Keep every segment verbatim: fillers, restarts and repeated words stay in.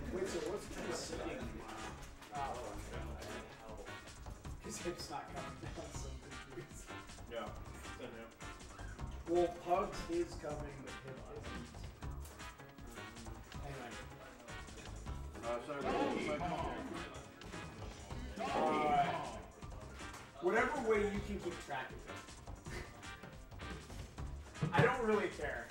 Wait, so what's the sitting? Oh, his hip's not coming down, so I'm confused. Yeah, same here. Well, Pugs is coming, but hip isn't. Anyway. Uh, sorry, uh, whatever way you can keep track of it. I don't really care.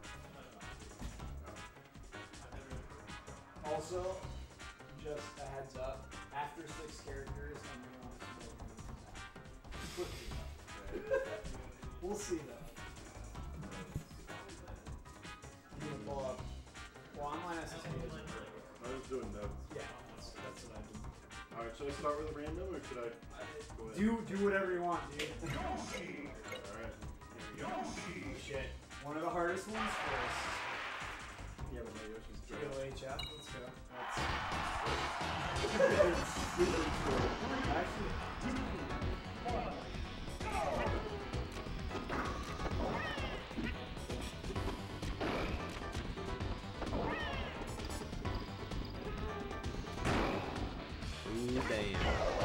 Also, just a heads up, after six characters, I'm going to want to smoke quickly. We'll see though. I'm going to pull up. Well, online S S D isn't really. I was doing that. Yeah, that's, that's what I do. Alright, should I start with a random or should I go ahead? Do, do whatever you want, dude. Alright, here we go. Shit. One of the hardest ones first. Yeah, but my Yoshi's G O H F, let's go. That's actually. Ooh, damn.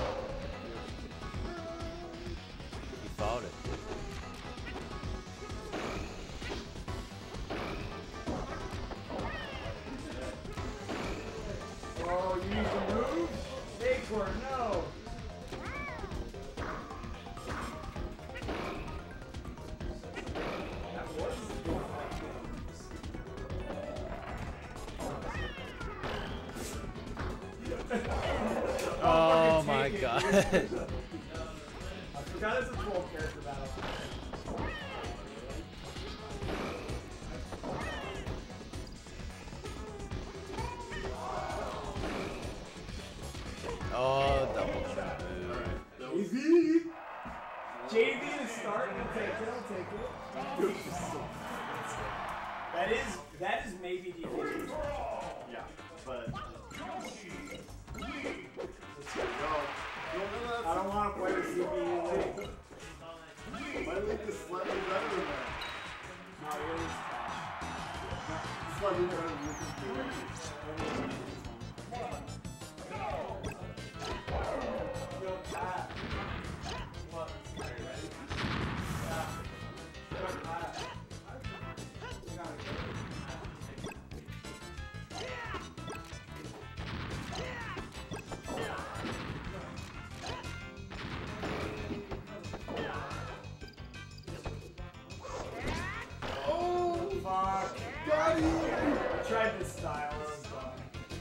He fought it. Oh, you need to move? Bacorn, no! That was good fight. Oh my god. I forgot it's a twelve character battle. Oh, double jump move. Easy! J V to start, I'll take it, I'll take it. That is, that is maybe the easiest. Yeah, but... Let's go. I don't want to play with C B U League. My league is slightly better than that. No, yours is Slightly better than Lucas. Yo, Pat. What? Are you ready? Yeah. Yo, Pat. You gotta go. Oh, fuck. Got him! I tried this style, that was dumb.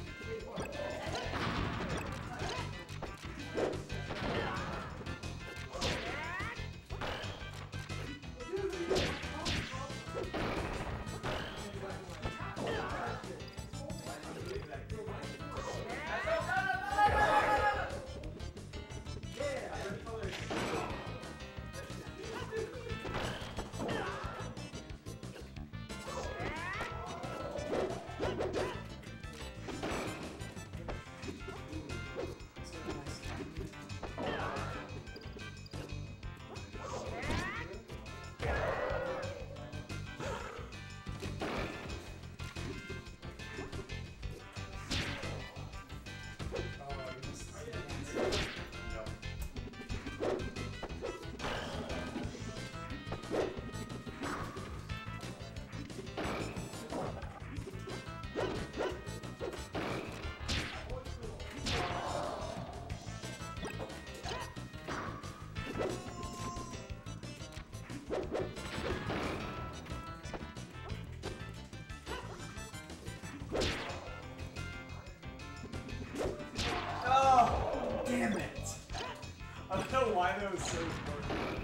Oh, damn it! I don't know why that was so important.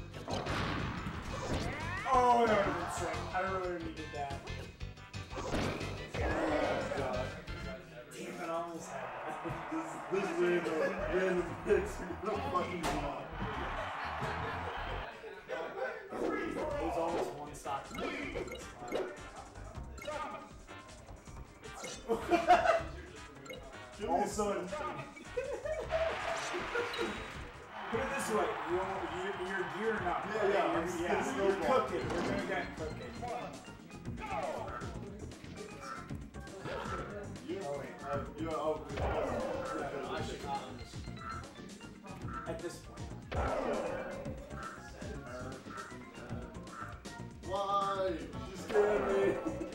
Oh, that would have been sick. I really needed that. Damn it, I almost had that. This, this random, random picks are gonna fucking be It was almost one stock. Also, put it this way, you don't, you're, you're gearing up. Yeah, yeah, I'm you're, yeah, still you're snowball. cooking. You're gonna get cooking. Oh wait, uh, Uh, you know, oh, Yeah, I should not understand. At this point. Why? You scared me.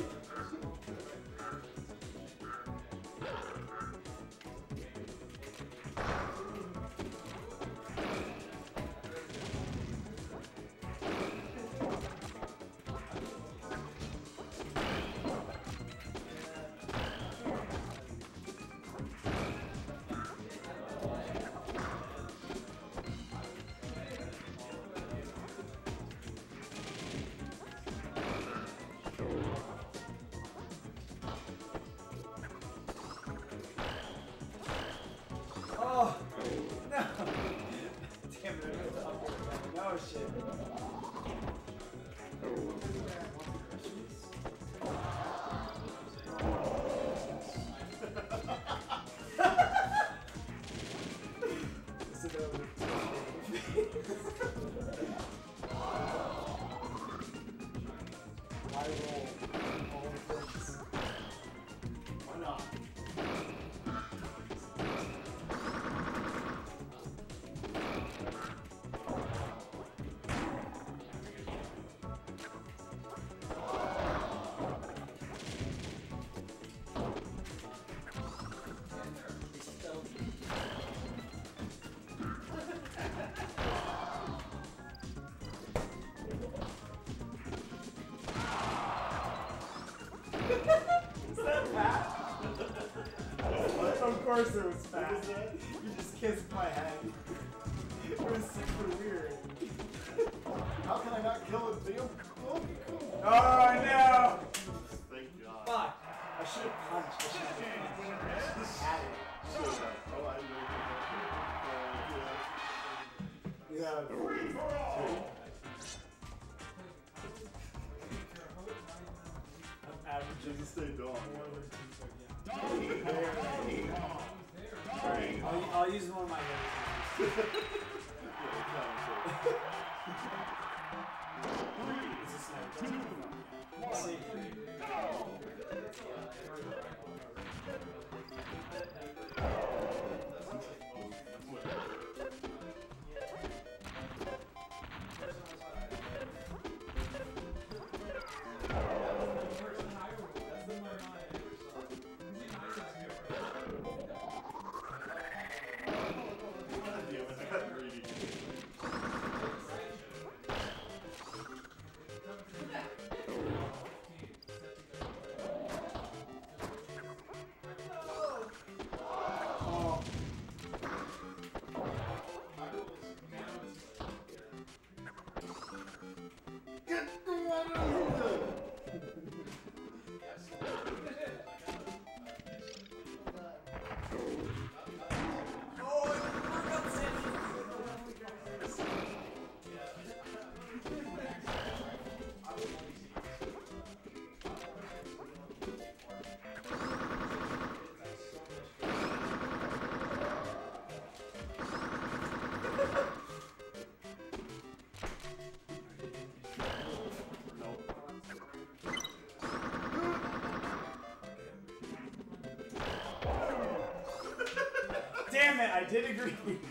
Oh, no. Damn it, I missed the up air. No shit. Listen over. Why roll? All things. Why not? Is that fat? Of course it was fat. What was that? You just kissed my head. It was super weird. How can I not kill it? Damn. Oh, cool. Oh no! Thank God. Fuck. I should have punched. I should have punched. Had it. Oh, I know. Yeah. Free for all. I'm averaging. Just stay dog. I'll, I'll use one of my hands. It's a sniper. See. Damn it, I did agree.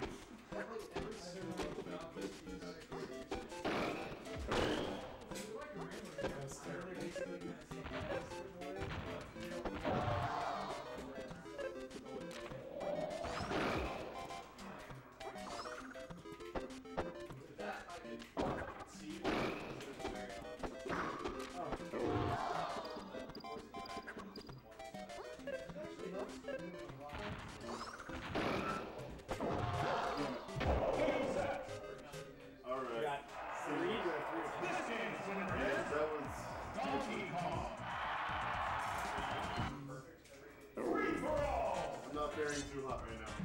Too hot right now.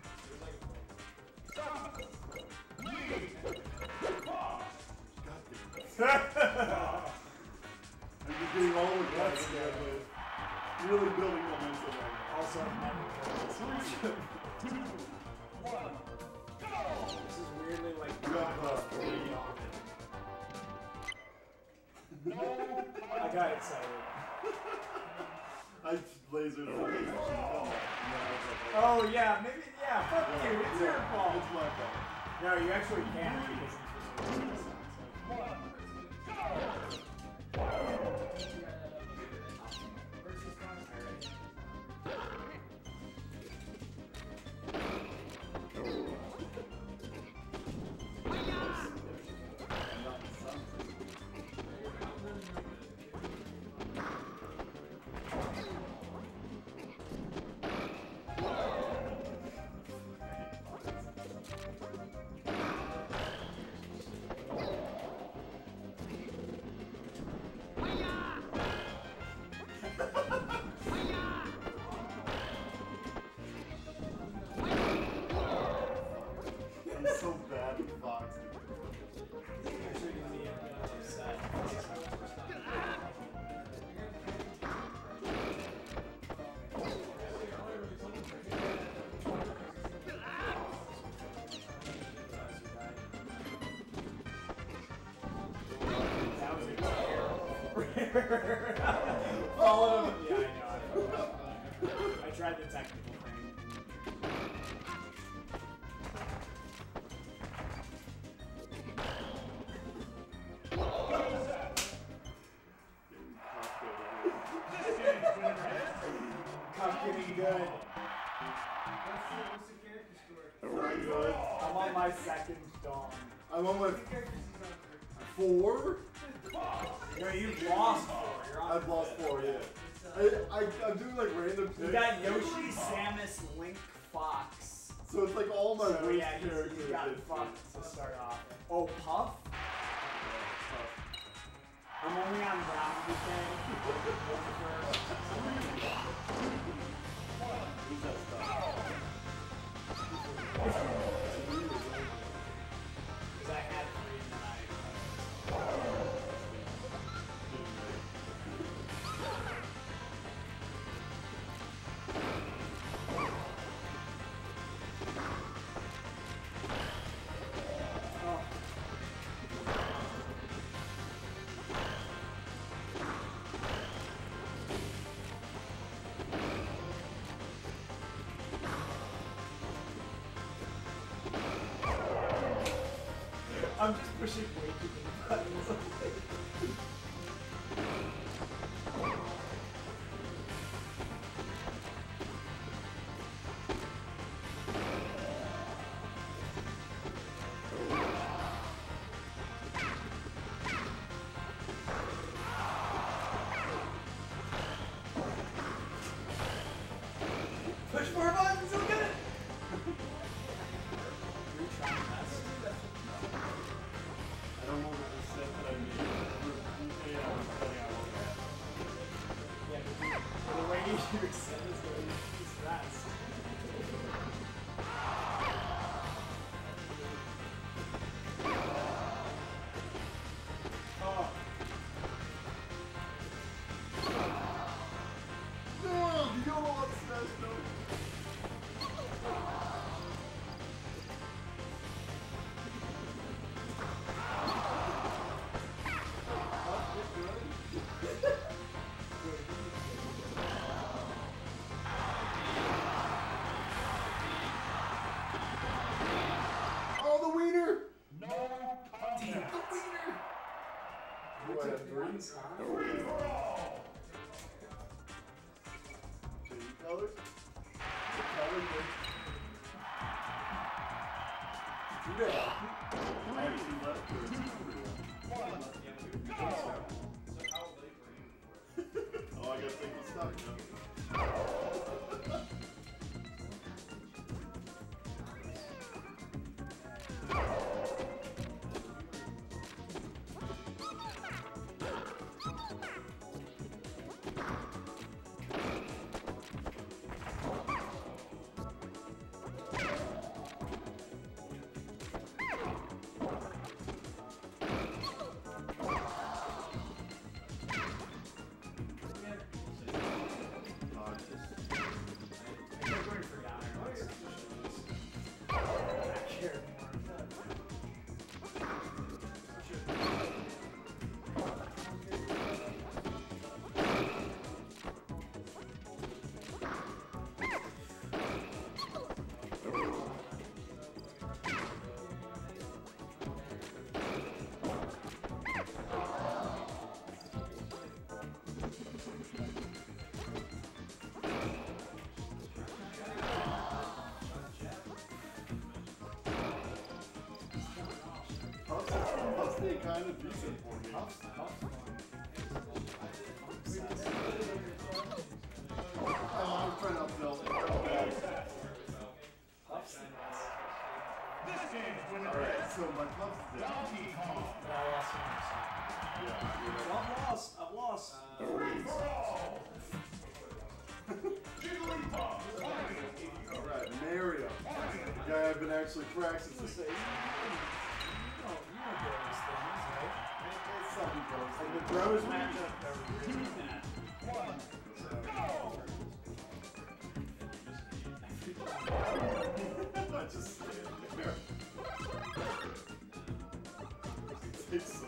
I'm just getting all the guys together. Really building momentum right now. Also, three, two, one, go! This is weirdly like three. I got excited. I lasered the Oh yeah, maybe yeah. Fuck Yeah, you. It's yeah, your fault. It's my fault. No, you actually can't because it's I'm so bad with Fox. Follow him. Yeah, I know. I forgot. I tried the technical thing. Cup getting good. Very good. I'm on my second dawn. I'm on my four. No, you've lost four. You're on I've lost fifth. four, yeah. I, I, I'm doing like random You picks. got Yoshi, Samus, Link, Fox. So it's like all my So worst yeah, you, characters. you got fucked to start off. Oh, Puff? I'm only on round weekend. Who's that stuff? Because I had three and then I... Oh. I'm just pushing way too many buttons. Push more buttons, look at it! You're trying to mess. I don't know what the set that I made. Yeah, I was cutting out all that. Yeah, but the way you set is the way you use rest. Oh. No, you don't want Smash though. Oh, the wiener! Damn it. Do I have three? Three colors? The color good. You got I have two left or two Oh, I gotta take the stock now. kind of decent for me. Tough, tough Oh, I'm trying to upsell it. Alright, so my puff's dead. I've lost. I've lost. Alright, Mario. The guy I've been actually practicing. You know, you know those things, right? Something close. Like the bros matchup are really bad. I just stand there. It takes so long.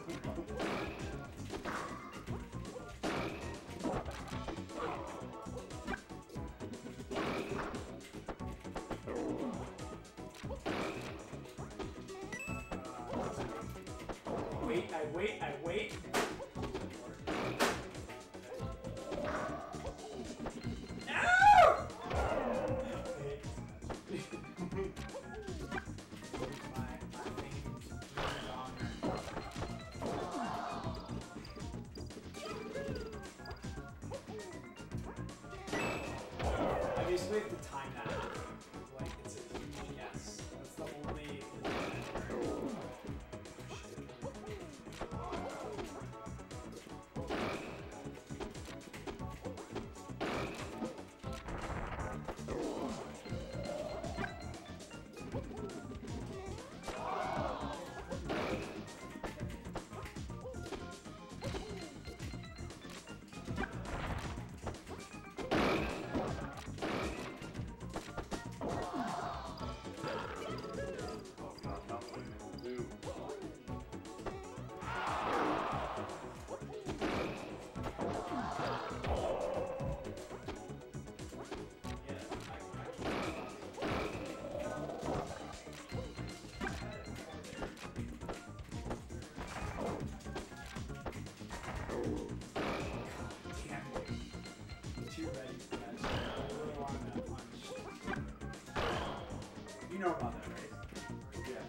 Wait, I wait, I wait. No! I basically have to time that. Like, it's a huge yes. That's the only. You know about that, right? Yeah.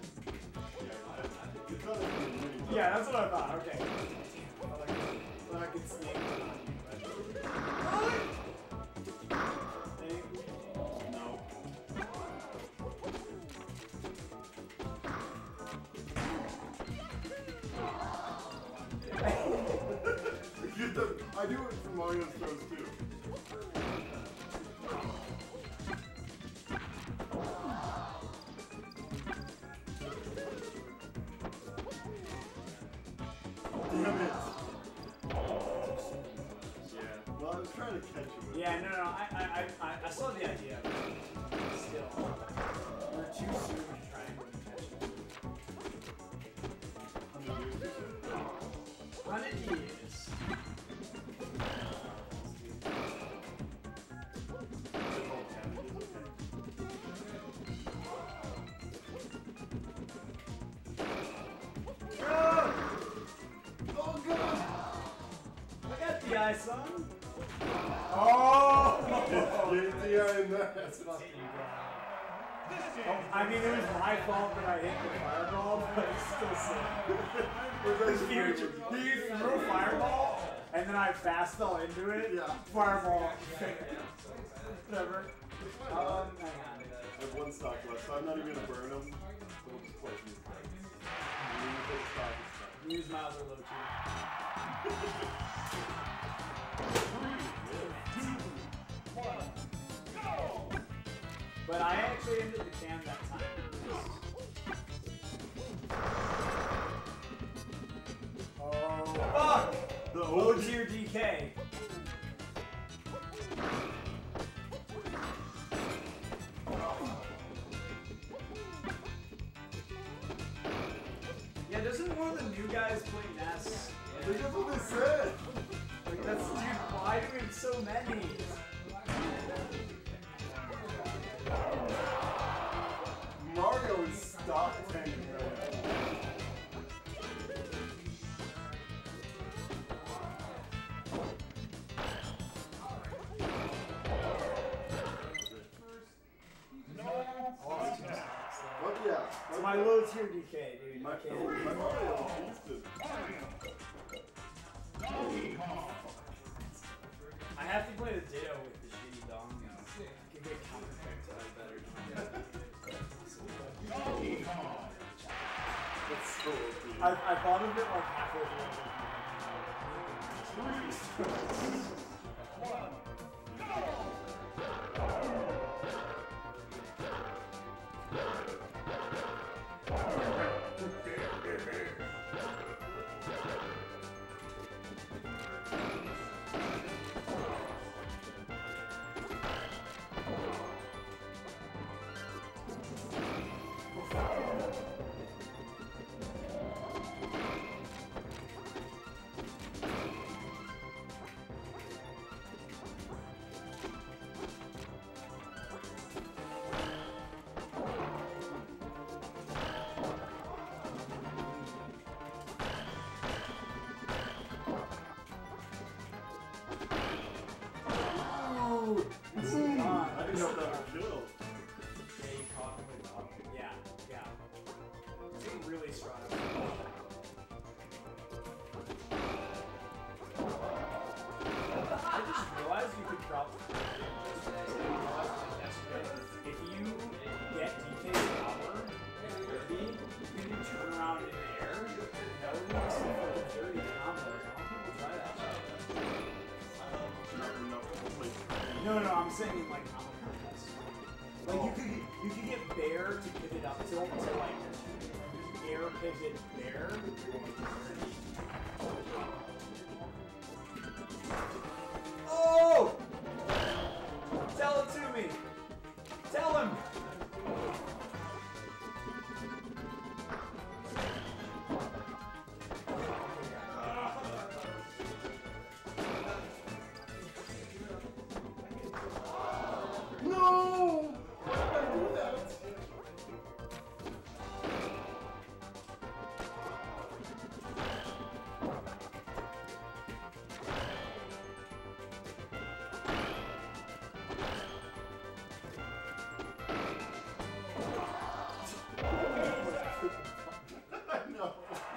Yeah, that's what I thought. Okay. Damn, I thought I could, thought I could sneak it on you, but... No. I do it for Mario's throws too. Damn it. Yeah. Well, I was trying to catch you with Yeah, no, no, I, I, I, I saw the idea. Still, we're too soon to try and catch it. Hundred years. Eye, son. Oh! Get the eye in that. That's fucking oh, I mean, it was my fault that I hit the fireball, but it's still sick. he, he threw a fireball, and then I fast fell into it. Yeah. Fireball. Whatever. Um, hang on. I have one stock left, so I'm not even gonna burn them. So we'll just play these things. Use Mauser low two. But I actually ended the cam that time. Oh, fuck! The Low tier D K. Yeah, doesn't one of the new guys play Ness? I think that's what they said. Like, that's, dude, why do we have so many? Mario is stock tanking right now. Oh, Oh yeah. it's my low tier D K, dude. My can't. my Mario boosted. I have to play the Ditto with the shitty dong now. I can get counter projectile better. That's so O P. I, I thought of it like halfway through. I didn't know that would kill. Yeah, you caught him with up. Yeah, yeah. It's really strong. I just realized you could probably if you get D K's power and thirty, you can turn around in the air. That would be some fucking dirty combos. I want people to try that. No, no, I'm saying in like combo contests. Like you could you could get Bear to pivot up tilt to like air pivot Bear. Oh! Tell it to me. Tell him. No! Why did I do that? I know.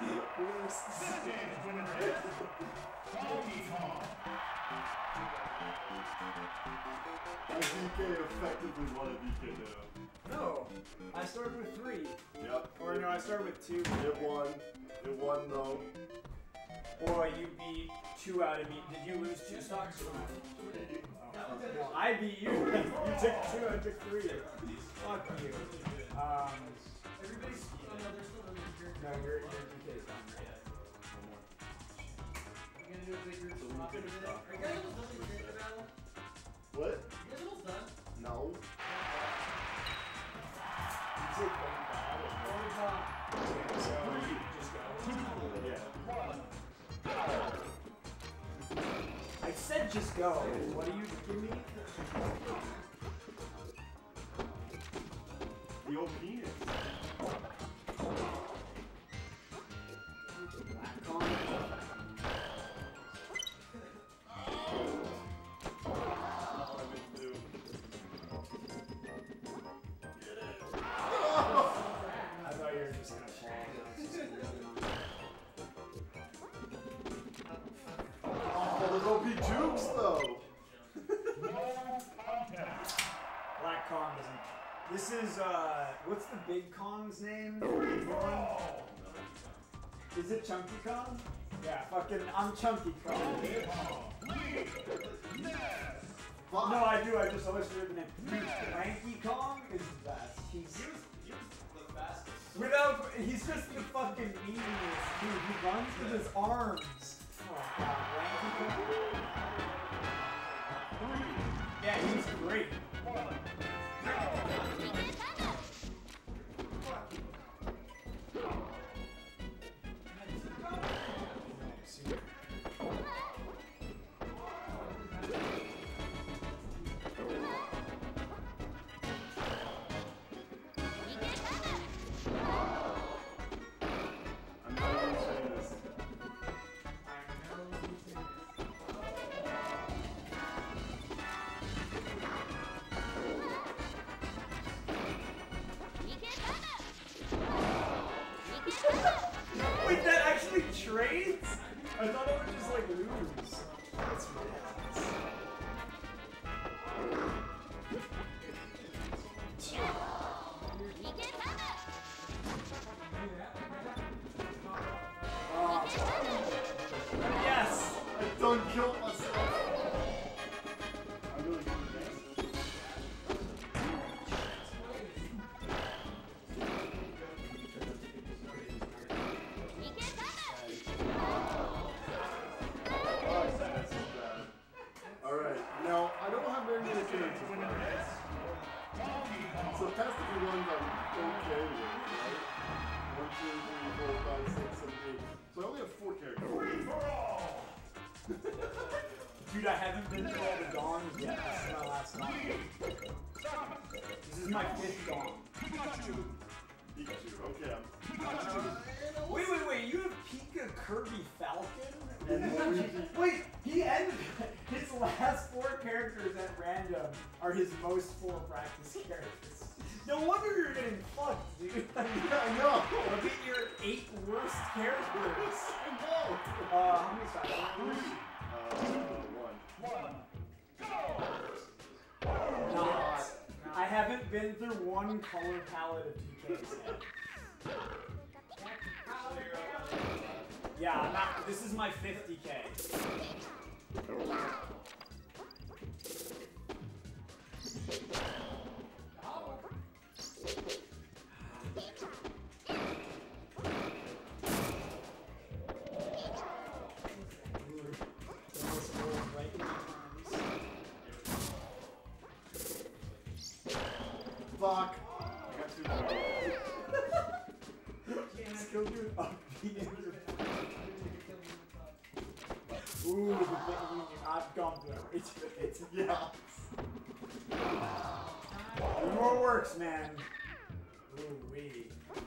D K effectively won a D K now. No, I started with three. Yep. Or no, I started with two. It won. It won though. Or you beat two out of me. Did you lose two stocks? No, I beat you. You took two, I took three. Fuck you. Um, Everybody's. No, your your D K is done. We're gonna do a bigger swap in a minute. Are you guys almost done with your character battle? What? You guys almost done? No. You said going bad. Going bad. Okay, so you just go. Yeah. I said just go. What do you give me? The old penis. Black con. I thought you were just gonna fall. Oh, those O P jukes though. Black Kong doesn't. This is uh, what's the big Kong's name? Is it Chunky Kong? Yeah, fucking, I'm Chunky Kong. No, I do. I just always forget the name. Lanky Kong is the best. He's The fastest. without. He's just the fucking meaniest dude. He runs with his arms. Oh god, Lanky Kong. Yeah, he's great. I'm not even saying this. testicle ones I'm okay with, right? One, two, three, four, five, six, seven, eight. So I only have four characters. Dude, I haven't been through all the dongs yet. This is my last one. This is my fifth dong. Pikachu. Okay. I'm Wait, wait, wait. You have Pika, Kirby, Falcon? And Luigi. Wait, he ended his last four characters at random are his most full practice characters. No wonder you're getting fucked, dude. Yeah, I know. Look at your eight worst characters. I know. Uh, how many sides? Uh, one. Not. I haven't been through one color palette of P Ks yet. Yeah, I'm not. This is my fifty K. Fuck. I got two more. Still doing upbeat into Ooh, the thing, I've gone through it. It's, it's, Yeah. Three more works, man. Ooh, wee.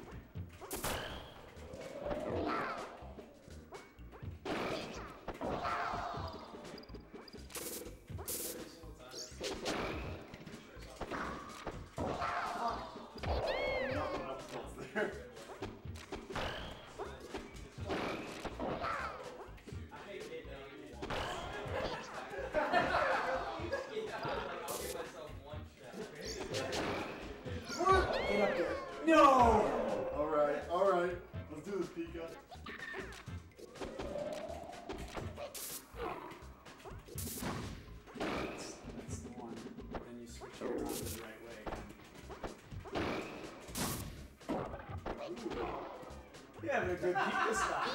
Get up there. No! Alright, alright. Let's do this, Pika. That's, that's the one. Then you switch it around the right way again. Yeah, but a good Pika style.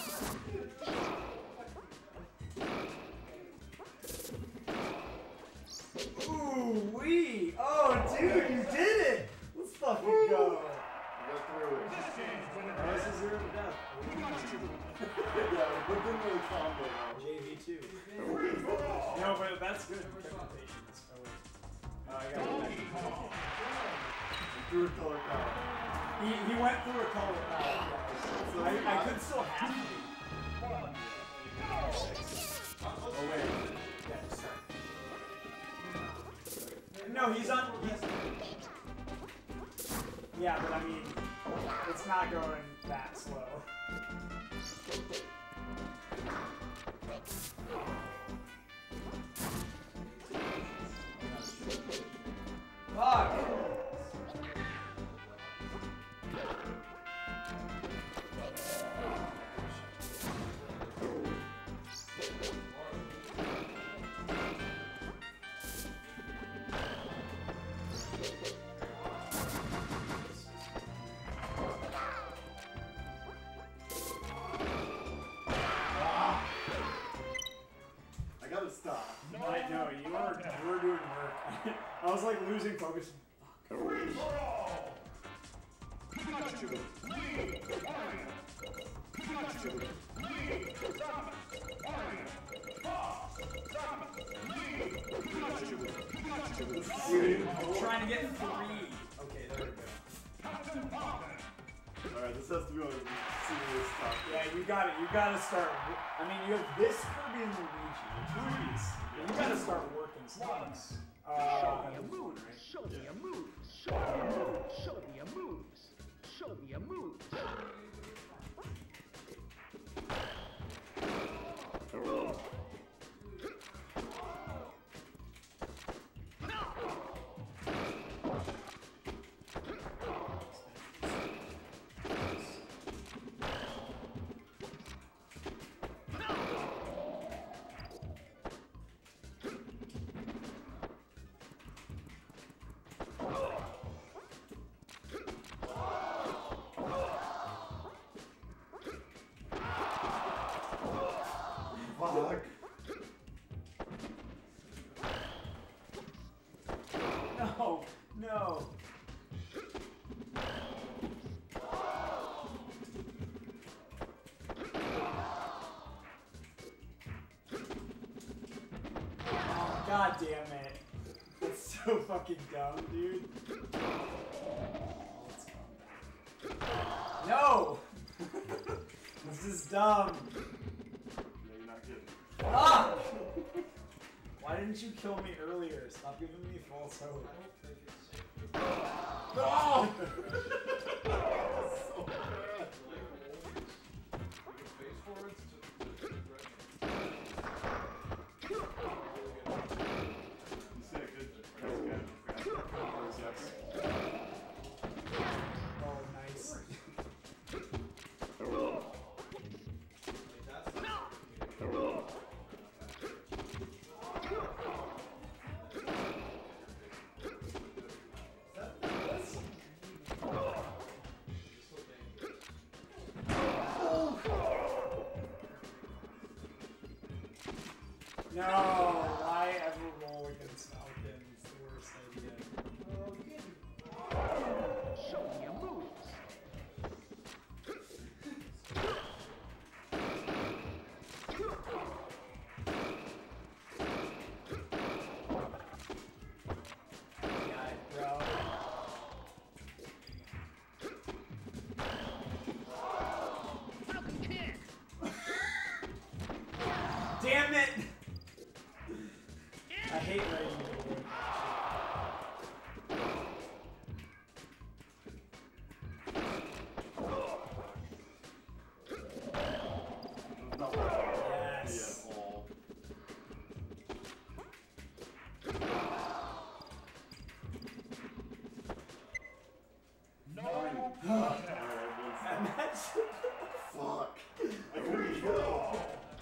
Ooh, wee! Oh, dude, you did it! Let's fucking Woo! go! I got through it. This is zero to death. Yeah, but then with a combo now. J V two. No, but that's good. Interpretations. Oh, wait. Uh, I got it. Through a color palette. He, he went through a color palette. So I, I could still have it. Oh, wait. Yeah, sorry. No, he's on. He's, yeah, but I mean, it's not going that slow. Fuck! I gotta stop. I know, you were, you were doing work. I was like losing focus. Dude, I'm trying to get three. Okay, there we go. Alright, this has to be on serious stuff. Yeah, you got it. You gotta start. I mean, you have this Kirby and Luigi. Jeez. You gotta start working stocks. Uh, Move, show me a move, show me a move, show me a move, show me a move. Fuck. no, no. damn it. It's so fucking dumb, dude. No! This is dumb. No, you're not kidding. Ah! Why didn't you kill me earlier? Stop giving me false hope. No! So bad. You said it good. Oh, nice. No, why ever roll against Falcon? It's the worst idea. Show me your moves. Got it, bro. Falcon kick. Damn it! I hate letting you No. Yes. Yeah, all. And that's Fuck. I couldn't kill.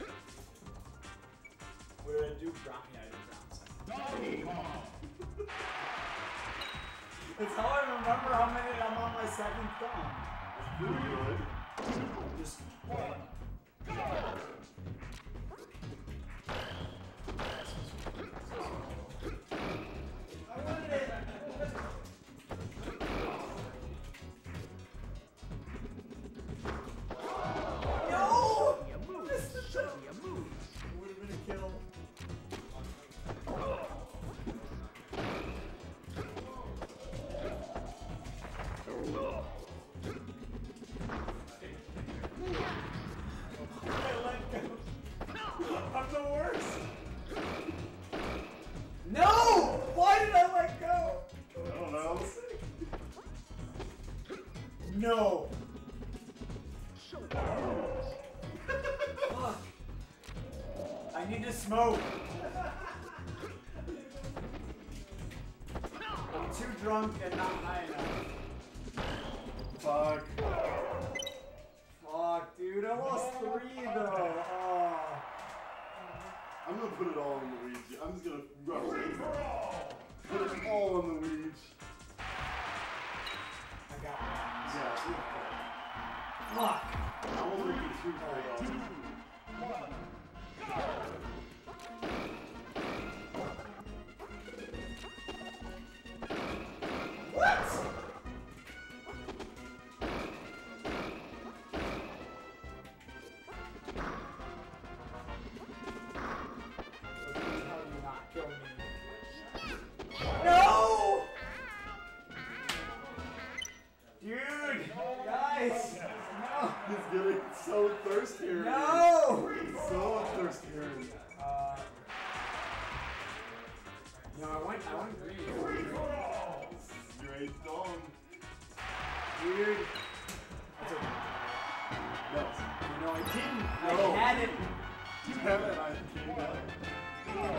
what did I do? Brown, yeah, I did brown second. It's how I remember how many I'm on my second thumb. Pretty good. Just no! Your moves. Show me your moves. It would have been a kill. I let go. I'm the worst. No! Why did I let go? I don't know. No. Show me your moves. Fuck. I need to smoke. I'm too drunk and not high enough. Fuck. Fuck, dude. I lost three though. Oh. I'm gonna put it all on Luigi. I'm just gonna rush it. Put it all on Luigi. I got one. Yeah. Fuck. I won't make it too cold off. What? How do you not kill me? No! Dude! Guys! No! He's getting so thirsty. No! He's so thirsty. Uh, no, I went, I went green. Great dong. Dude. That's okay. Yes. No, I didn't. No. I had it. You have it. I came back.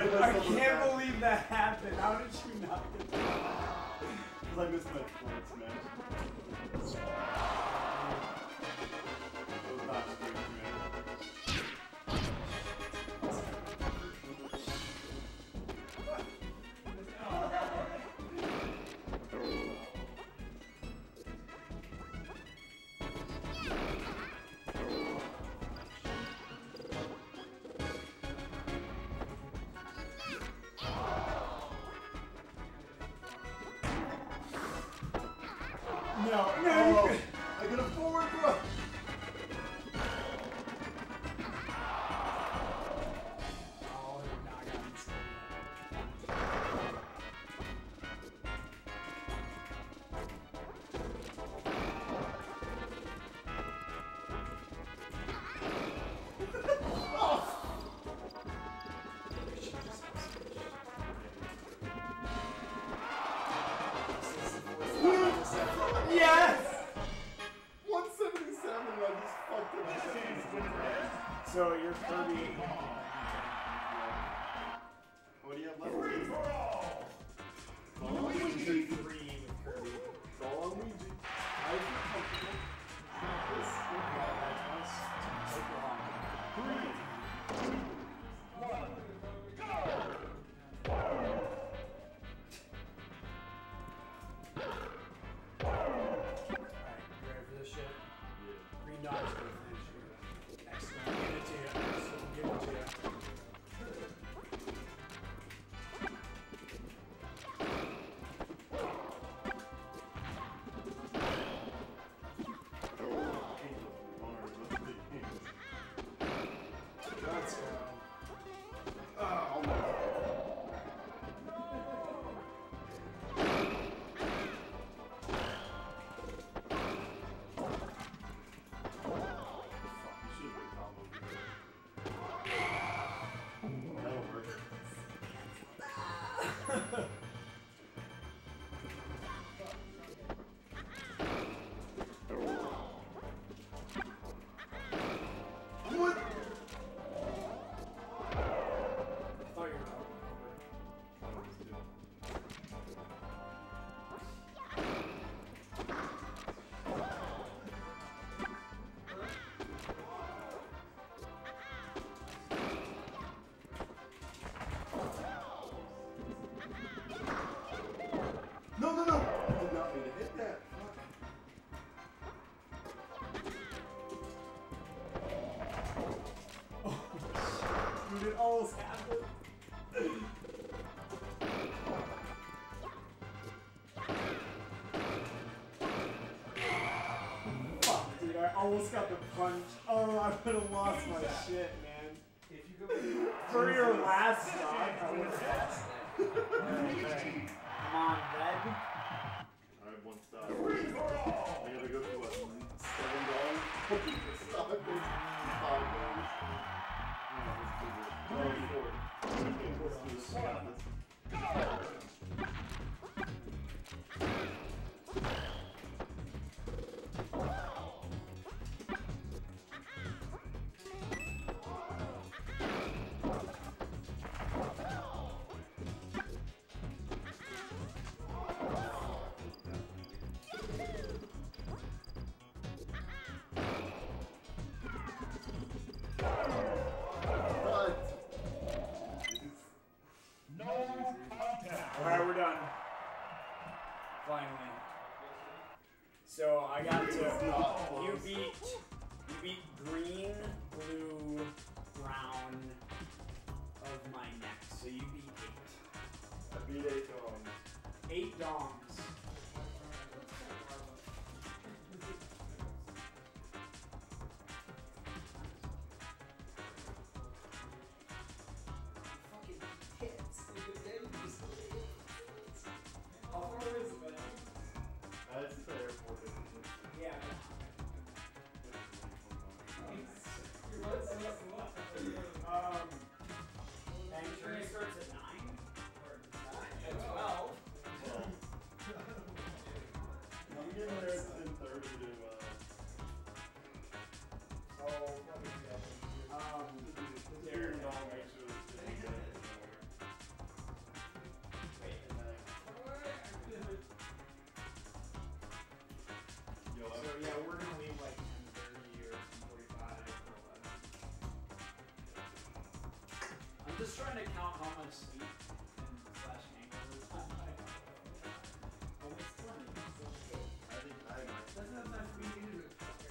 messed I up with can't that. believe that happened. How did you not get that? Because I missed my points, man. That was not straight, man. No, no, Oh, you I got a forward, bro. Oh, no, I got this. Yes! one seventy-seven, and I just fucked it up. So you're Kirby. What do you have left? It's all on Three Luigi. with Kirby. It's all on Luigi. I feel comfortable. This Three. Alright, you ready for this shit? Green dog's gonna finish here. Excellent. Give it to you. Excellent. Give it to you. Let's go. Oh, my God. What? I thought you were out. No, no, no! I did not mean to hit that. Dude, it almost happened. Fuck, dude, I almost got the punch. Oh, I would have lost my shit, man. If you go For your last stock, I would have lost it. Okay. Come on, Red. Alright, one stop. I gotta go to what? Seven dollars? Stop it. Five dollars. No, let's do this. Let's do this. We got this. just trying to count how much speed and slash angle is on my and it's twenty. So it's good. I think I might. That's not time for me to do it.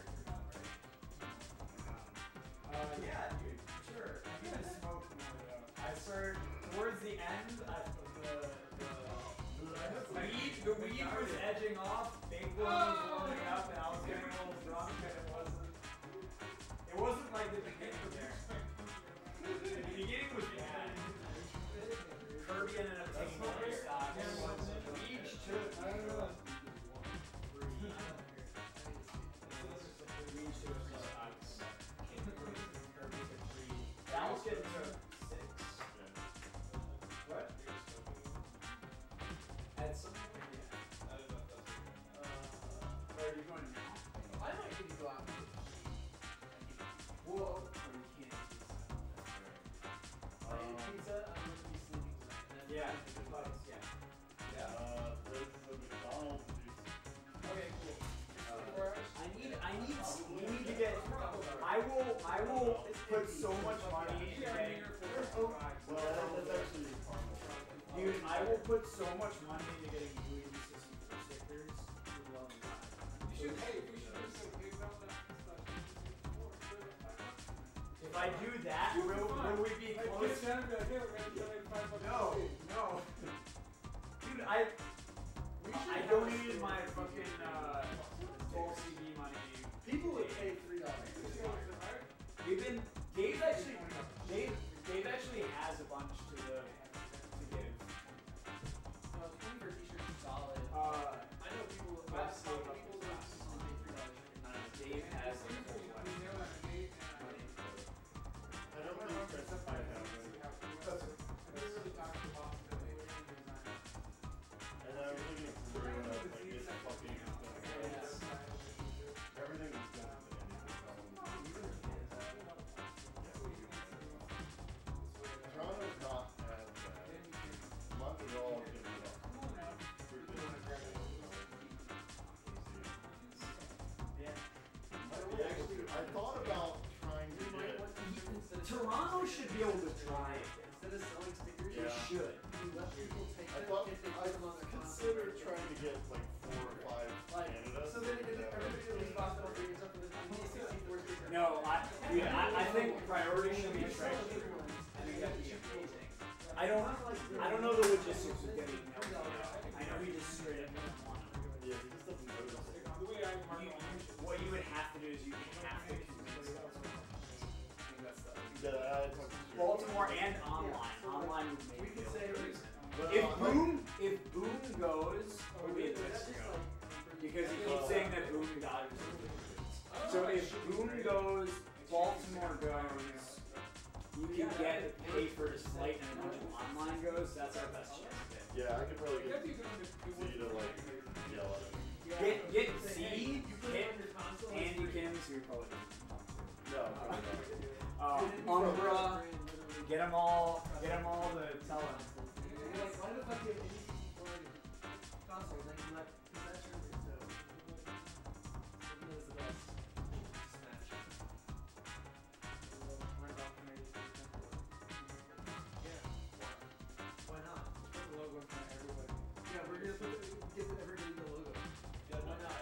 Uh, yeah, dude, sure. I think I smoked more though. I started towards the end. I, the the weed, the weed was edging off. Bacorn was warming up, and I was getting a little drunk, and it wasn't. It wasn't like the beginning there. The beginning was bad. Kirby ended up taking more stock. Weed took. I don't know. Weed took stocks. Kirby took three. Dallas took six. What? At some point, yeah. Uh, where are you going now? I might need to go out. Whoa. Or you can't eat pizza. I eat pizza, I'm going to be sleeping tonight. Yeah, but, yeah. Yeah. Uh, there's a McDonald's. Okay, cool. Uh, I need, I need, we need to get, I will, I will put so much money into getting, well, that's actually caramel. dude, I will put so much money into getting U A D sixty-four stickers. You love that. You should, hey, we should do some big round up and stuff. If I do that, will, will we be Like, close? get down and be like, hey, we're going to donate five bucks. No, no. Dude, I, We should I have donated a my store. fucking, uh, twelve C D money. People would pay three dollars. We've been, Dave actually, Dave, Dave actually has a bunch to the, to give. No, twenty for t-shirts is solid. Uh, I know people, I'll I've save talked to up people for that that. consistently pay three dollars for uh, Dave has a whole bunch. I don't think Chris might have it. And I was looking through and I was like, it's fucking expensive. Everything is expensive. Toronto's not as bad. Montreal is gonna be up. Yeah. Actually, I thought about trying to get. Toronto should be able to drive. Instead of selling stickers, They Yeah. should. you let people take I them thought if they I put them on their considered console. trying to get like four or five Like, Canada. so then if everybody at least bought them except for the N T C sixty-four sticker. No, I, dude, I, I think priority should be Sell the treasure. bigger ones. I think that'd be amazing. I don't, I don't know the logistics of getting no. I know he just straight up doesn't want them. Yeah, he just doesn't notice. The way I mark You, them. you, what you would have to do is you have to convince them. I think that's the. Yeah, I talked to Stuart. Baltimore and online. Online would make We could it say real we- reason. But, If uh, Boom, if Boom goes, Oh, we'll be really? in That's just Mexico. like- Because he keeps saying that Boom got his. So if Boom goes, Baltimore goes, you can get pay for his flight and a bunch of online goes. That's our best chance. of it. Yeah, I could probably get Z to like yell at him. Get get Say, Z, hey, you put it hit on your console. Andy Kim's, who you're probably No, probably not. uh, Umbra, get them all, get them all to tell him. You're like, why the fuck do you have N T C sixty-four console? Like, you like, because that's your so. That's the best. Smash. Yeah. Why not? Just put the logo in front of everybody. Yeah, we're gonna put the, give everybody the logo. Yeah, why not?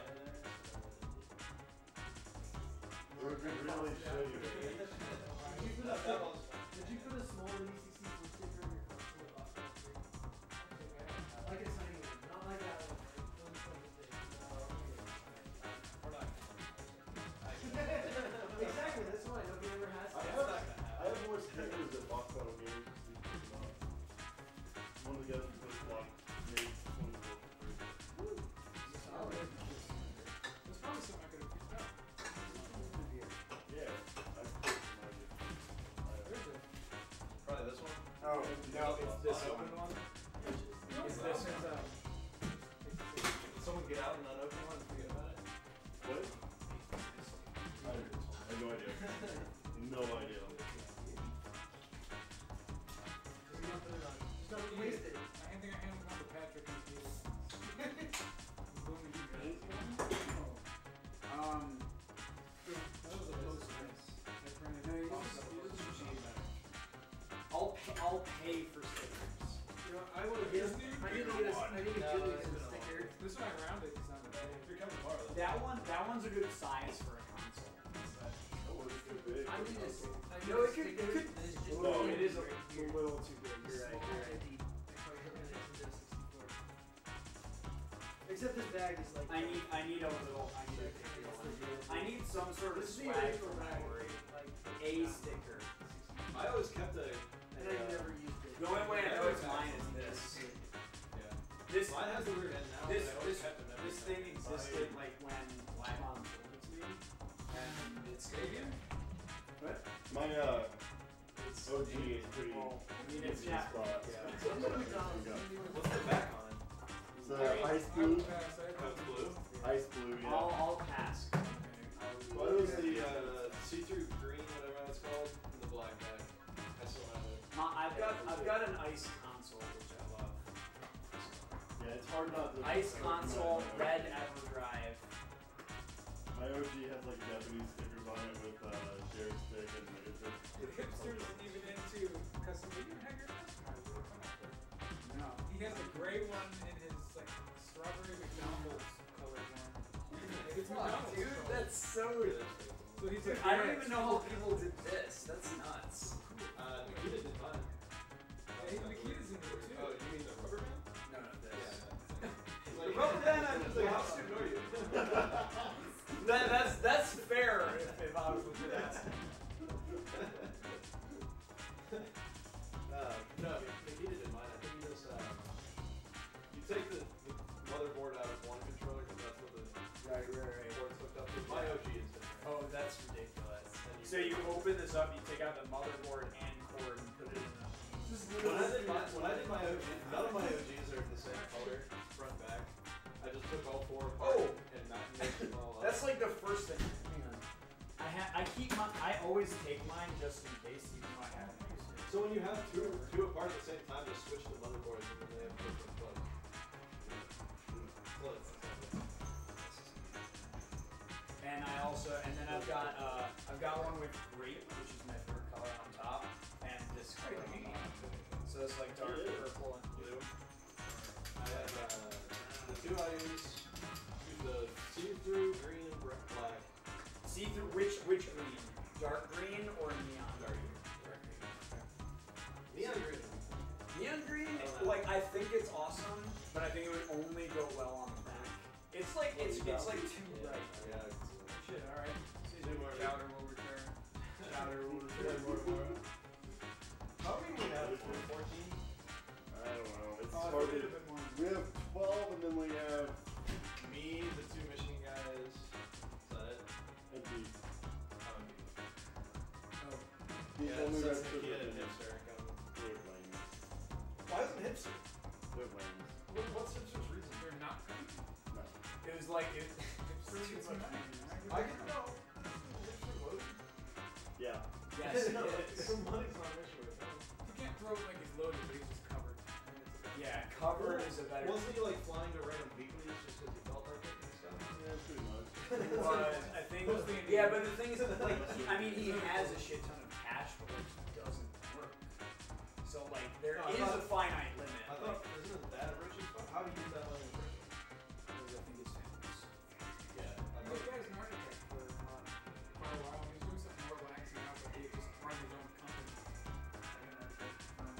It would be really shitty. Did you put a Did you put a small N T C sixty-four sticker on your console at Boston three? Like a tiny one, not like that one. Don't show this thing. Exactly, that's why nobody ever has I that. have, I have more stickers at Box Battle Games. Just need to pick them up. One of the guys who plays Block made twenty-four for free. Solid. That's probably something I could have picked up. Yeah, I picked my gift. Probably this one. Oh no, it's this one. It's this one. Did someone get out and unopen one and forget about it? What? I have no idea. No idea. Just don't waste it. I think I handed one to Patrick and he was going to eat Um, That was a post nice. I printed no, you it. just, you just should change that. I'll, I'll I'll pay for stickers. You know, I want to get. I need to get a. I need to get a sticker. This one I rounded because I'm a If you're coming tomorrow, then That one, that one's a good size for a console. Oh, it's too big. I need a. I need No, a it could- it sticker. could- that is just No, it is a, right a here. little too big. You're right. Small, You're right. empty. I probably don't really into sixty-four. Except this bag is like. I need, I need a little, I need a bigger one. I need some sort of This is the swag original for my bag. worry. Like A sticker. I always kept a. And I never used it. The only way I know it's mine is this. Yeah. This, Mine has a weird end now. this, but I always this, kept them every this time. thing existed like when my mom sold it to me, and it's Stadium? What? My uh, It's O G is pretty. Well, I mean, easy it's to not. spot. Yeah. I'm gonna McDonald's. What's the back on it? It's uh, ice blue. Oh, it's blue. Ice blue, yeah. I'll, I'll pass. What was the uh, see-through green, whatever that's called, and the black bag? I still have it. Ma, I've got, I've got an ice console which I love. Yeah, it's hard not to. Ice console, red EverDrive. My O G has like Japanese stickers on it with uh, Jared stick and like it's just. The hipster isn't even into custom. You even have your customizer. Come on, bro. No. He has a gray one in his like strawberry McDonald's colored one. It's McDonald's. Dude, color. that's so. So he's like, I don't even know how people did this. That's nuts. Uh, Nikita did mine. Hey, Nikita's in there too. Oh, you mean the rubber band? No, no, this. Yeah. The rubber band, I'm just like, how stupid are you? That, that's that's fair if, if I was with that. Uh, no, Nikita did mine. I think you just, uh, you take the, the motherboard out of one controller because that's what the Right, right, right. board's hooked up to. My O G is different. Oh, that's ridiculous. And you So you open this up, you take out the motherboard and cord and put it in the. When I did my, when I did my O G, none of my O Gs are the same color, front back. I just took all four apart Oh! and not mixed them all up. That's like the first thing. Hang on. I ha I keep my I always take mine just in case, even though I haven't used it. So when you have two two apart at the same time, just switch the motherboards and then they have different plugs. Plugs. And I also and then I've got uh I've got one with grape, which is my favorite color on top, and this color on the bottom. So it's like dark purple and blue. I have uh, the two I use, use the see-through green and br- black. See through which which green? Dark green or neon? Dark green. Dark green. Neon green. Neon green, I don't know. like I think it's awesome, but I think it would only go well on the back. It's like it's it's like too Yeah, bright. yeah, I can see that. Shit, alright. Two more. Chowder will return. Chowder will return. How many do we have? fourteen? I don't know. It's Oh, hard it's a to. little bit more. We have twelve and then we have Me, the two Michigan guys. Is that it? and Pete. Oh, me. Oh. He's Yeah, only so got it's two Nikita and of them. Hipster. Come. They're lame. Why isn't Hipster? They're lame. What, what's Hipster's reason? They're not coming. No. It was like it, It's too it's much. money. I can know. Hipster loaded. Yeah. Yes, it no, is. the money's not an issue with him. You can't throw it like it's loaded, but he's just covered. And it's a- Yeah, covered is a better. Wasn't he like flying to random weeklies just because he felt like it and stuff? Yeah, pretty much. was, I think. Mostly in Yeah, the- but the thing is, like, he, I mean, he has a shit ton of cash, but like, he doesn't work. So like, there No, I is thought- a finite limit. I thought, isn't his dad rich as fuck? How do you get that money rich? Because I think his family's. Yeah. I This guy's an architect for uh, quite a while. He's doing something more relaxing now, but he just runs his own company. Like an architect firm.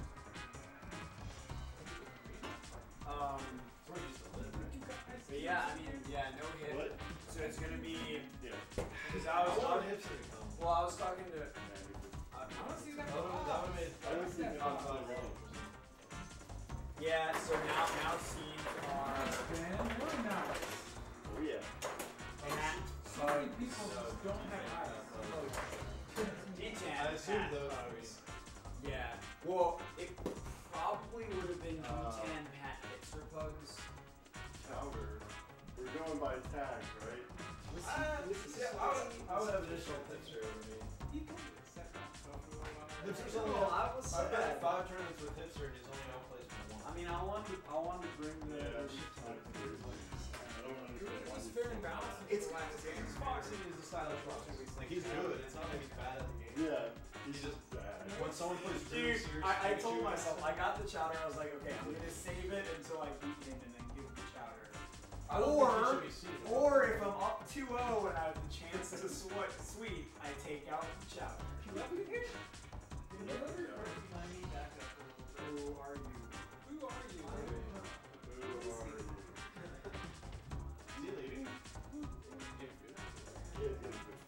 Um, It's where he used to live, right? but yeah, I mean, yeah, no hit. What? So it's gonna be. Yeah. Because I I was want talking. Hipster to come. Well, I was talking to. I want to see that. That would've that would've made I don't see that how would've it's made it wrong. interesting. Yeah, so now now scenes are. Man, really not. Oh yeah. And that. So many people just don't have eyes. D ten. I assumed Pat those Bugs. Yeah. Well, it probably would have been D Uh, ten Pat Hipster Bugs. Chowder. We're going by tags, right? Uh, yeah, I would, I would have additional Hipster over me. He can get set up stuff for a while. Hipster's Well, only I was I've sad. got five tournaments with Hipster and he's only outplaced me I once. mean, I wanted, I wanted to bring the. Yeah, the it's shit just ton. not clear. I don't understand It why was he's fair so and bad. balanced until It's the last game. His boxing is the stylish boxing. Like he's good. It's not like he's bad at the game. Yeah, he's just bad. When someone plays Dude, really serious. I, I Pikachu told and myself, stuff. I got the chowder, I was like, okay, I'm gonna save it until I beat him and then give the chowder. I don't Or, think you should be seated. or if I'm up two oh and I have the chance to sweat, sweep, I take out the chowder. Can you ever remind me back up a little bit? Who are you? Who are you? Who are you? Is he leaving? Getting food? Yeah, it's getting good.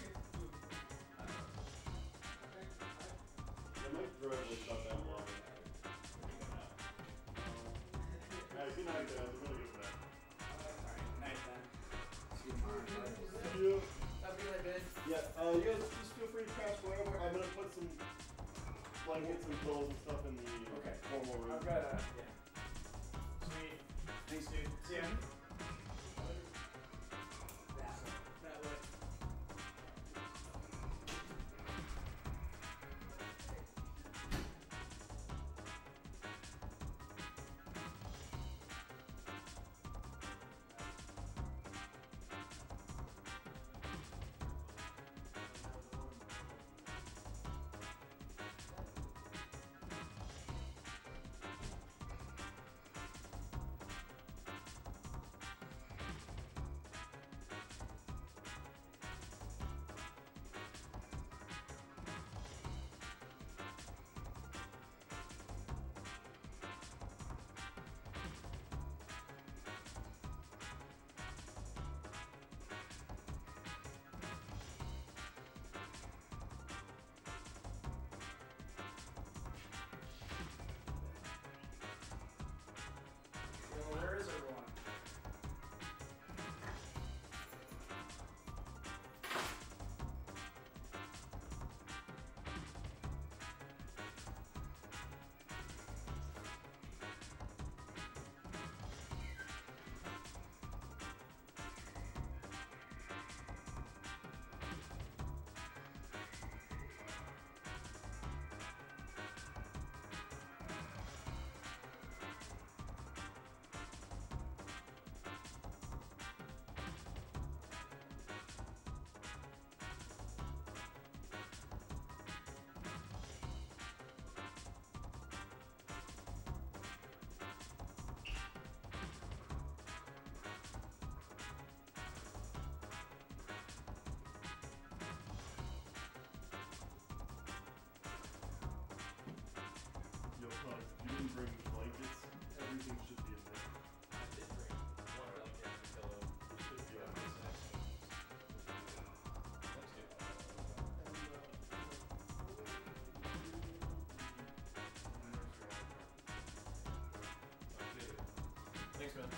I might throw it like about that long. Alright, good night, guys. I'm gonna get back. Alright, night then. See you tomorrow. See you. Have a good night, Ben. Yeah, uh, you guys just feel free to crash wherever. I'm gonna put some blankets and pillows and stuff in the Okay. formal room. I've got a, yeah. Sweet. Thanks, dude. See ya. That way. Well, where is everyone? Yo, Cubs, if you didn't bring blankets, everything should be in there. I did bring one blanket and a pillow. We should be on this next one. That's good. Sounds good. Thanks, man.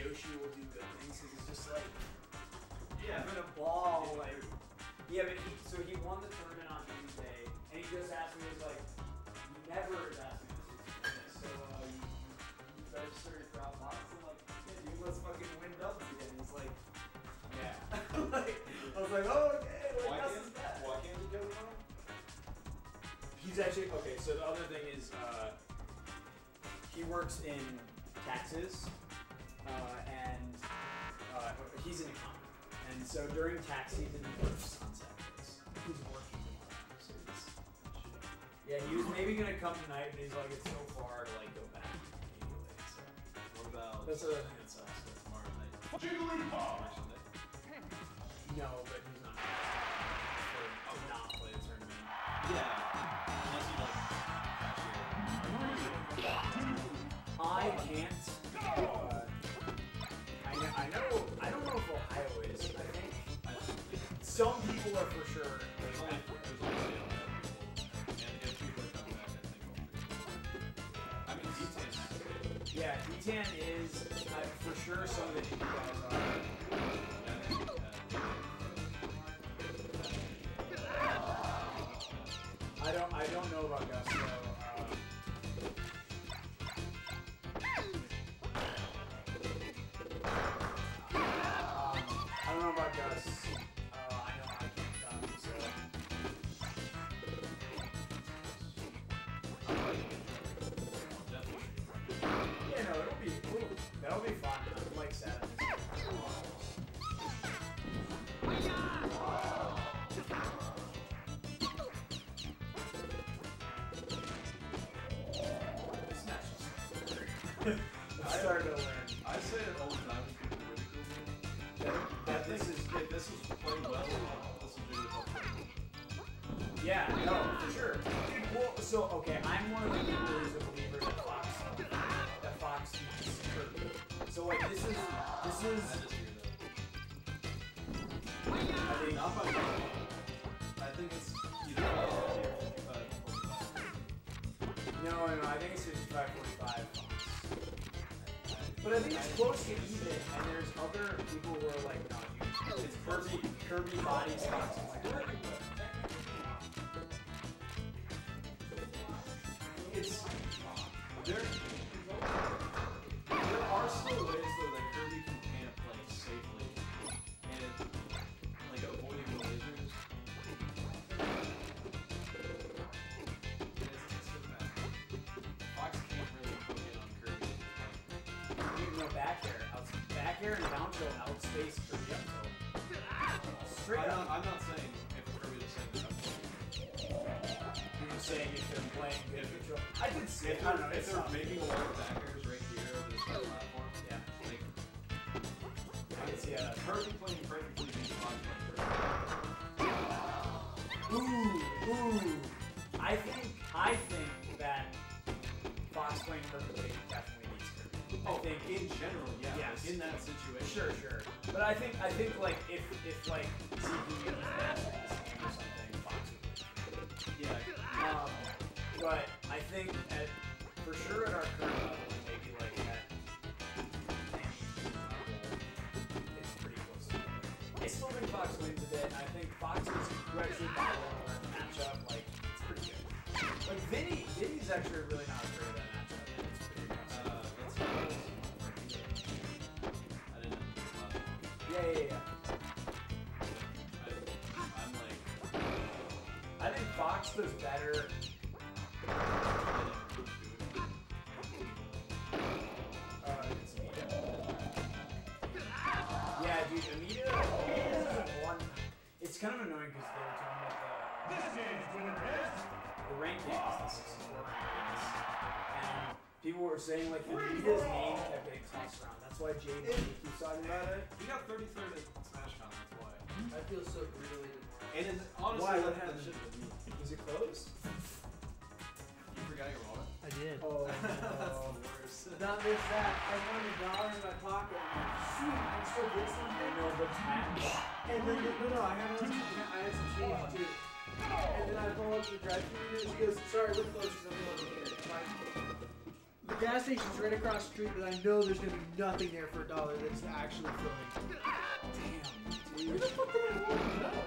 Yoshi will do good things because he's just like Yeah. having a ball. Like, yeah, but he so he won the tournament on Tuesday, and he just asked me, he was like, he never has asked me this. So uh, you, you registered for Outbox? I'm like, yeah, dude, let's fucking win dubs again. He's like, yeah. Like, I was like, oh, okay. Like, Why that's can't, bad. why can't you go to home? He's actually okay. So the other thing is, uh, he works in taxes, uh, and uh, he's an accountant. And so during tax season, he works on Saturdays. He's working tomorrow, so he's yeah. He was maybe gonna come tonight, but he's like, it's so far to like go back immediately. So What about that's the other thing that sucks. uh, tomorrow night? Jigglypuff! Tomorrow Sunday? No, but he's not for to not play the tournament. Yeah. Unless you like I can't. Uh, I know. I know. I don't know if Ohio is. I think I don't think some people are for sure. there's only there's only sale people. And if people are coming back, I think we'll I mean D ten. Yeah, D ten is uh, for sure some of the indie guys are. I don't. I don't know about Gus though. Um, um, I don't know about Gus. Uh, I know I can't come, so. Yeah, no, it'll be. Ooh, that'll be fun. I'm like sad on this. I started to learn. I say it all the time when people ridicule me. That, That that this this is is. if this was played well, this is really helpful. Yeah, no, for sure. Dude, well, so okay, I'm one of the people who's a believer that Fox, that Fox needs Kirby. So like, this is, this is. I just hear that. I think Not by much. I think it's either fifty-five or forty-five. no, no, no. I think it's fifty-five forty-five. But I think it's close to even, and there's other people who are like, no, dude, it's Kirby, Kirby body stocks. I'm like, what? It's There, there are still ways though that Kirby can camp like safely and like avoiding the lasers. And it's, it's just bad. Fox can't really hook in on Kirby. you know, back air, out, back air and down tilt outspace Kirby up tilt. Straight I'm up. not, I'm not saying if Kirby is saying that. You're just saying if they're playing good control. I could see If it. I don't they're, know. if It's they're tough. making a lot of back airs right here over this platform, Yeah. like I can see that. Kirby playing perfectly beats Fox playing perfectly. Ooh, ooh. I think, I think that Fox playing perfectly definitely beats Kirby. I Oh, think in general, yeah. Yes. Like in that situation. Sure, sure. But I think, I think like if, if like C P U was master this game or something, Fox would win. Yeah. Um, but I think at, for sure at our current level, and maybe like at any level, it's pretty close to it. I still think Fox wins a bit. I think Fox is who actually got one learn the matchup. Like, it's pretty good. Like, Vinny, Vinny's actually really not afraid of that matchup. And it's pretty impressive. Uh, that's what I was- I didn't know this last one. yeah, yeah, yeah. I, I'm like, I think Fox does better. I didn't do it. Uh, it's Amita. Yeah, dude, Amita, Amita isn't one. It's kind of annoying because they were talking about the. This game's winner is... the rankings, the sixty-four rankings, and people were saying like Amita's name kept getting tossed around. That's why J D keeps talking about it. He got thirty-third at SmashCon, that's why. I feel so brutally demoralized. And then, honestly, Why? What that, that happened? should have been me. Is it closed? You forgot your wallet? I did. Oh That's no. the worst. Not this that. I found a dollar in my pocket. I'm like, sweet, I still get I something. know the tax. And then, no, no, I had some, I had some change too. And then I pull up to the drive-thru and she goes, sorry, we're closed because I'm going to here. Like, The gas station's right across the street, but I know there's gonna be nothing there for a dollar that's actually filling. Damn. Where the fuck did I want to go?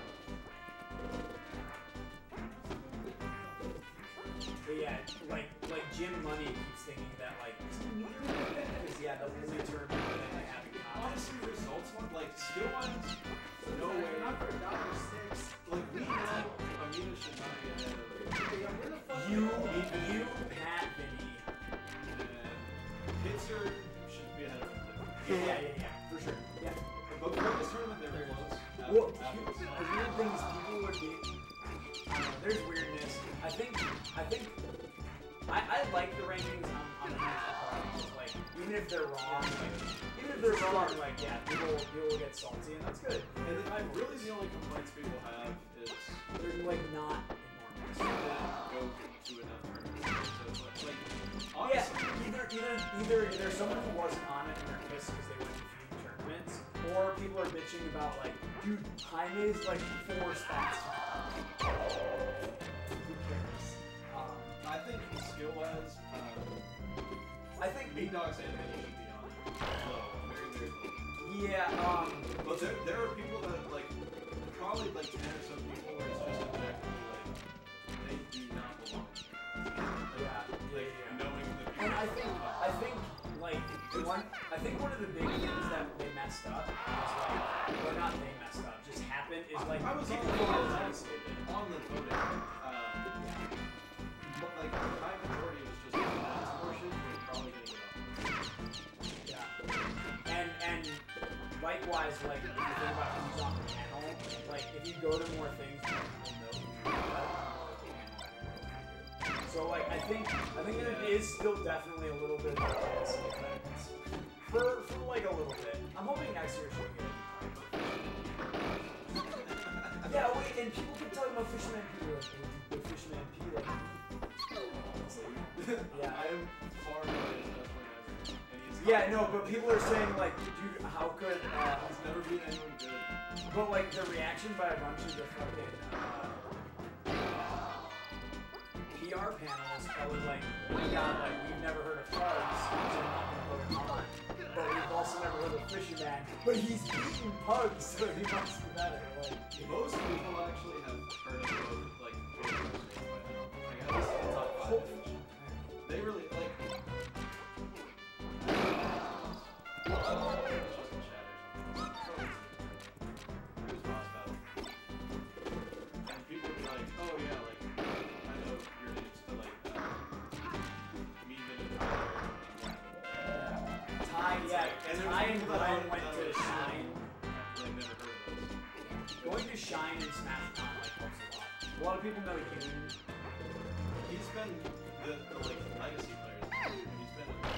But yeah, like like Jim Money keeps thinking that like because yeah, the only term that they have in common. Honestly, results one like skill wise, no Like, way. not for a dollar six. Like we know Amina should not be ahead of Hey, where the fuck You, are you, Pat, Vinny. and Hitzer should be ahead of him. Yeah, yeah, yeah, yeah, for sure. Yeah. But before this tournament, they were close. After- Well, after this the one. weird thing is people would be. I don't know, there's weirdness. I think. I think. I, I like the rankings on, on the national card. Just like even if they're wrong, like even if they're wrong, like yeah, people people will get salty, and that's good. And then, like, really the only complaints people have is They're like not enormous. they didn't go to enough tournaments. So it's like, like Yeah, honestly, either either either either someone who wasn't on it and they're pissed because they went to few tournaments, or people are bitching about like, dude, Jaime's like four spots. Who cares? Um, I think skill wise, um, I think Big Dogs and Vinny should be on it. Low, very, very low. yeah. Um, But there, there are people that like probably like ten or so people where it's just objectively like they do not belong. yeah, yeah, Like yeah. knowing the people. And I think I think like one I think one of the big things that they messed up is like, or not they messed up, just happened is like I was on people the were voting. isolated. On the voting, um, but like the high majority was just one portion. You're probably gonna get on. Yeah. And and likewise, like if you think about who's on the panel, like if you go to more things, more people know who's on the panel. So like I think I think it is still definitely a little bit of a jealousy effect. For for like a little bit. I'm hoping next year should be good. Yeah, wait, and people keep talking about Fisherman P like the Fisherman P like yeah. I am far away his best win ever. And he's Yeah, no, but people are saying like, dude, how could uh, He's never beat anyone good. but like the reaction by a bunch of the fucking uh, P R panels that was like, oh my god, like we've never heard of Pugs, so I'm not gonna vote him on. But we've also never heard of Fisherman, but he's beaten Pugs, so he must be better. Like, Most people actually have heard of both, like, both wrestlers by now. Like, at least in the top five. They really, like... It's just a chat or something. It was boss battle. And people would be like, oh yeah, like, I know your names to, like, uh, me, Vin, and Tyler. Ty, yeah, And there was Ty and people that Glenn had- went that to were- Shine. Like, never heard of those. Going to Shine and SmackDown like helps a lot. A lot of people know you. He's been the, the like legacy players. He's been with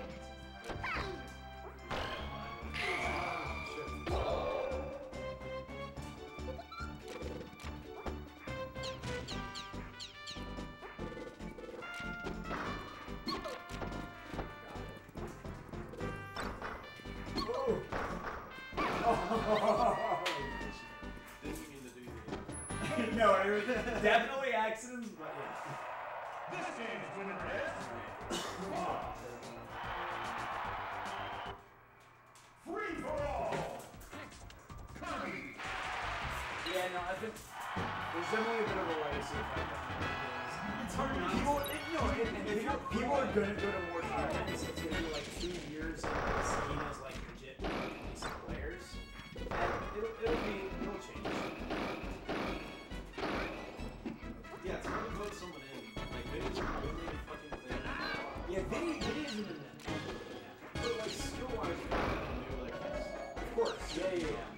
Didn't mean to do that. No, it was definitely accidents, but yeah. This game's winner is free for all. Kirby. Yeah, no, I think there's definitely a bit of a legacy effect on it. It's hard not People, to. it, no, and, and people, people are gonna go to more tournaments. It's gonna be like two years of being seen as like legit decent players, and it'll, it'll be, it'll change. Yeah, it's hard to vote someone in. Like, Vinny's the only fucking thing. Yeah, Vinny, Vinny isn't in that. But, like, skill-wise, you're not gonna do, like, this. Of course, yeah, yeah, yeah.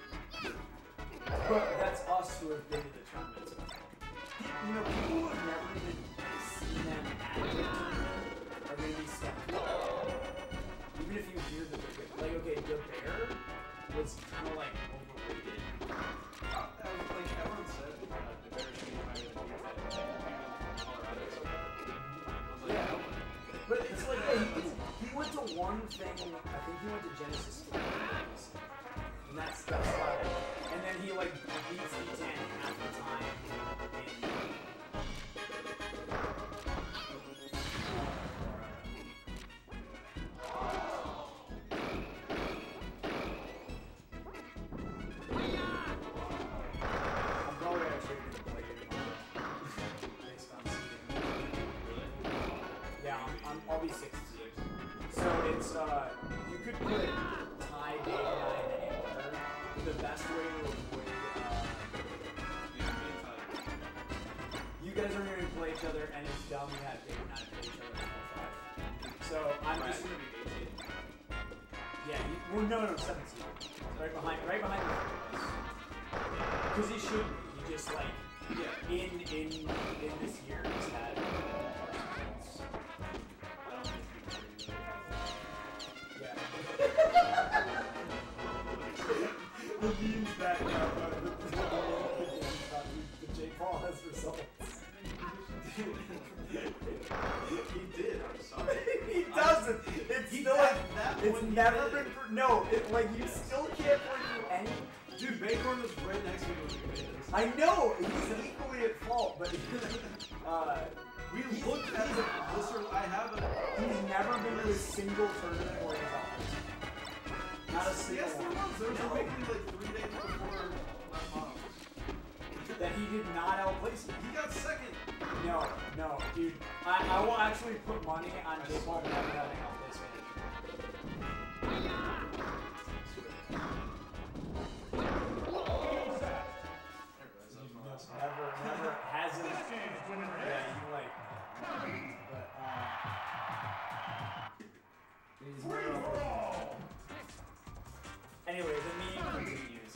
But that's us who have been to the tournaments. You know, people who have never even seen them at a tournament are gonna be skeptical. Even if you hear that they're good. Like, okay, the Bear was kind of like overrated. Uh, like, everyone said uh, the Bears should be higher than you, but, like, the people from Colorado said that. I was like, Yeah. no. But it's like, yeah, he, he went to one thing, I think he went to Genesis Studios, and that's, that's about it. And then he like beats D ten half the time in there's uh, you could put Ty, Dave, and I in any order. The best way to avoid uh, Yeah, me and Ty. you guys are going to play each other, and it's dumb you have Dave and I play each other in four five. So I'm Right, just it's gonna be eighteen. yeah. You, well, no, no, seventeen. Right behind, right behind the because he should be. He just like Yeah. in in in this year he's had. I don't think it's pretty Yeah. The memes that uh, uh, the, the, the, the J. Paul has results. He did, I'm sorry. He doesn't. It's He still. at that It's point he never did. been. Pr- no, it like you still can't point to any. Dude, Bacorn was right next to me when you made this. I know he's equally at fault, but uh, We looked at the listen, I have a he's never been to a single tournament where he's on. Not a single Yes, there one. was. There was No. a weekly like three days before my mom's. That he did not outplace me. He got second. No, no, dude. I, I will actually put money on J. Paul never having outplaced me. Never, never hasn't. Yeah, you like. But, uh. he's never outplaced me. Anyway, the meme continues.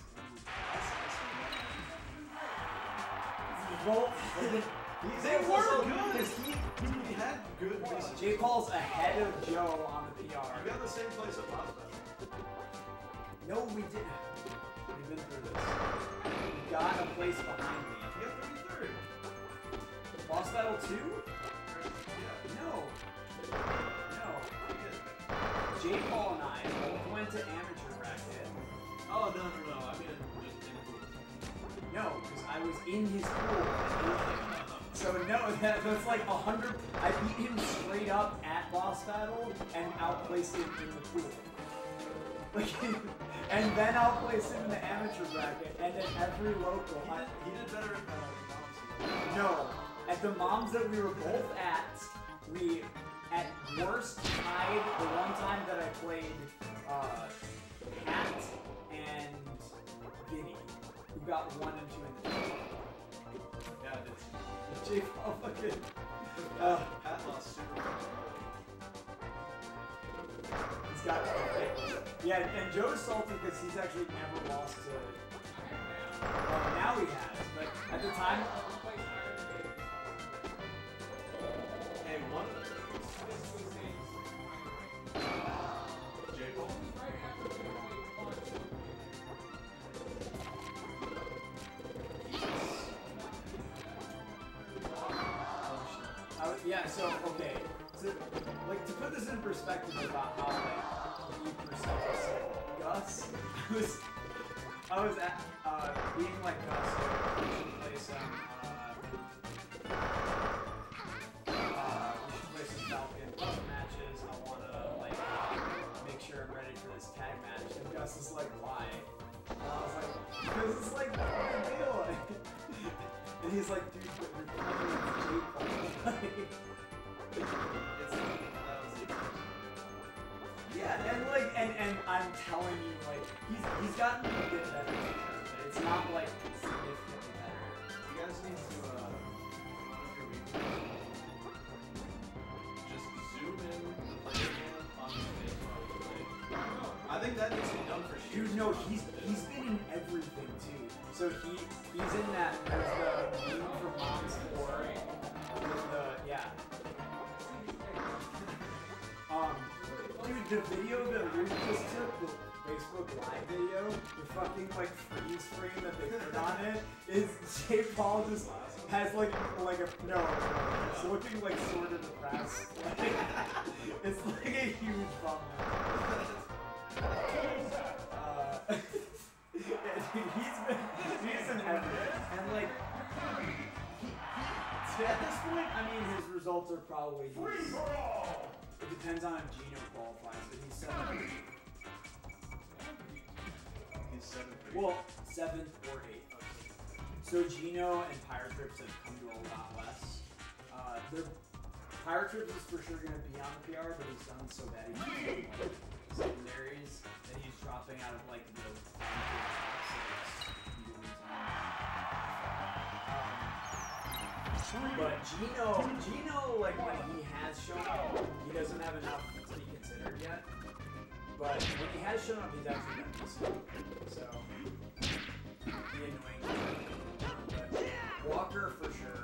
Well, They were also- good. because he, He had good research. J. Paul's ahead of Joe on the P R. We got the same place at Boss Battle. No, we didn't. We've been through this. We got a place behind me. He got thirty-third. Boss Battle two? Yeah. No. No. He did. J. Paul and I both went to amateur bracket. Oh, no, no, no. I mean, just in No, because I was in his pool. So no, that, that's like a hundred. I beat him straight up at Boss Battle and outplaced him in the pool. Like, and then outplaced him in the amateur bracket, and then every local. He I, did, he did better at uh, No, at the moms that we were both at, we at worst tied the one time that I played uh, Pat and Vinny, who got one and two in the team. Yeah, it's J. Paul fucking. Uh, Pat lost super hard. he's got yeah, and Joe's salty because he's actually never lost to. Well, now he has, but at the time. Hey, one. J. Paul. I was, yeah, so, okay. So, like, to put this in perspective about how, like, you perceive us, like, Gus, I was, I was at, uh, being like Gus, so we should play some, uh, uh, we should play some Falcon Buff matches. I wanna, like, make sure I'm ready for this tag match. And Gus is like, why? And I was like, because it's like, no big deal. And he's like, dude, but you're playing with Jake Paul. It's, that was it. Yeah, and like, and, and I'm telling you, like, he's he's gotten a bit better because of it. It's not like significantly better. You guys need to, uh, one of your weekly, just zoom in the player cam on his face while we play. I think that needs to be done for sure. Dude, no, he's he's been in everything too. So he he's in that. There's the meme for Mom's Four. With the yeah. Um, dude, the video that Luke just took, the Facebook Live video, the fucking like freeze frame that they put on it, is J. Paul just has like like a no, it's looking like sort of depressed. Like, it's like a huge bummer. Uh, yeah, dude, he's been he's in everything, and like he, he, at this point, I mean, his results are probably he's, it depends on if Gino qualifies, but he's seventh. He's seventh. Well, seventh or eighth. So Gino and Pirate Trips have come to a lot less. Uh, they're Higher Trips is for sure gonna be on the P R, but he's done so bad he's doing like secondaries that he's dropping out of like the um, but Gino, Gino, like when he has shown up, he doesn't have enough to be considered yet. But when he has shown up, he's actually done decent. So the annoying. But Walker for sure.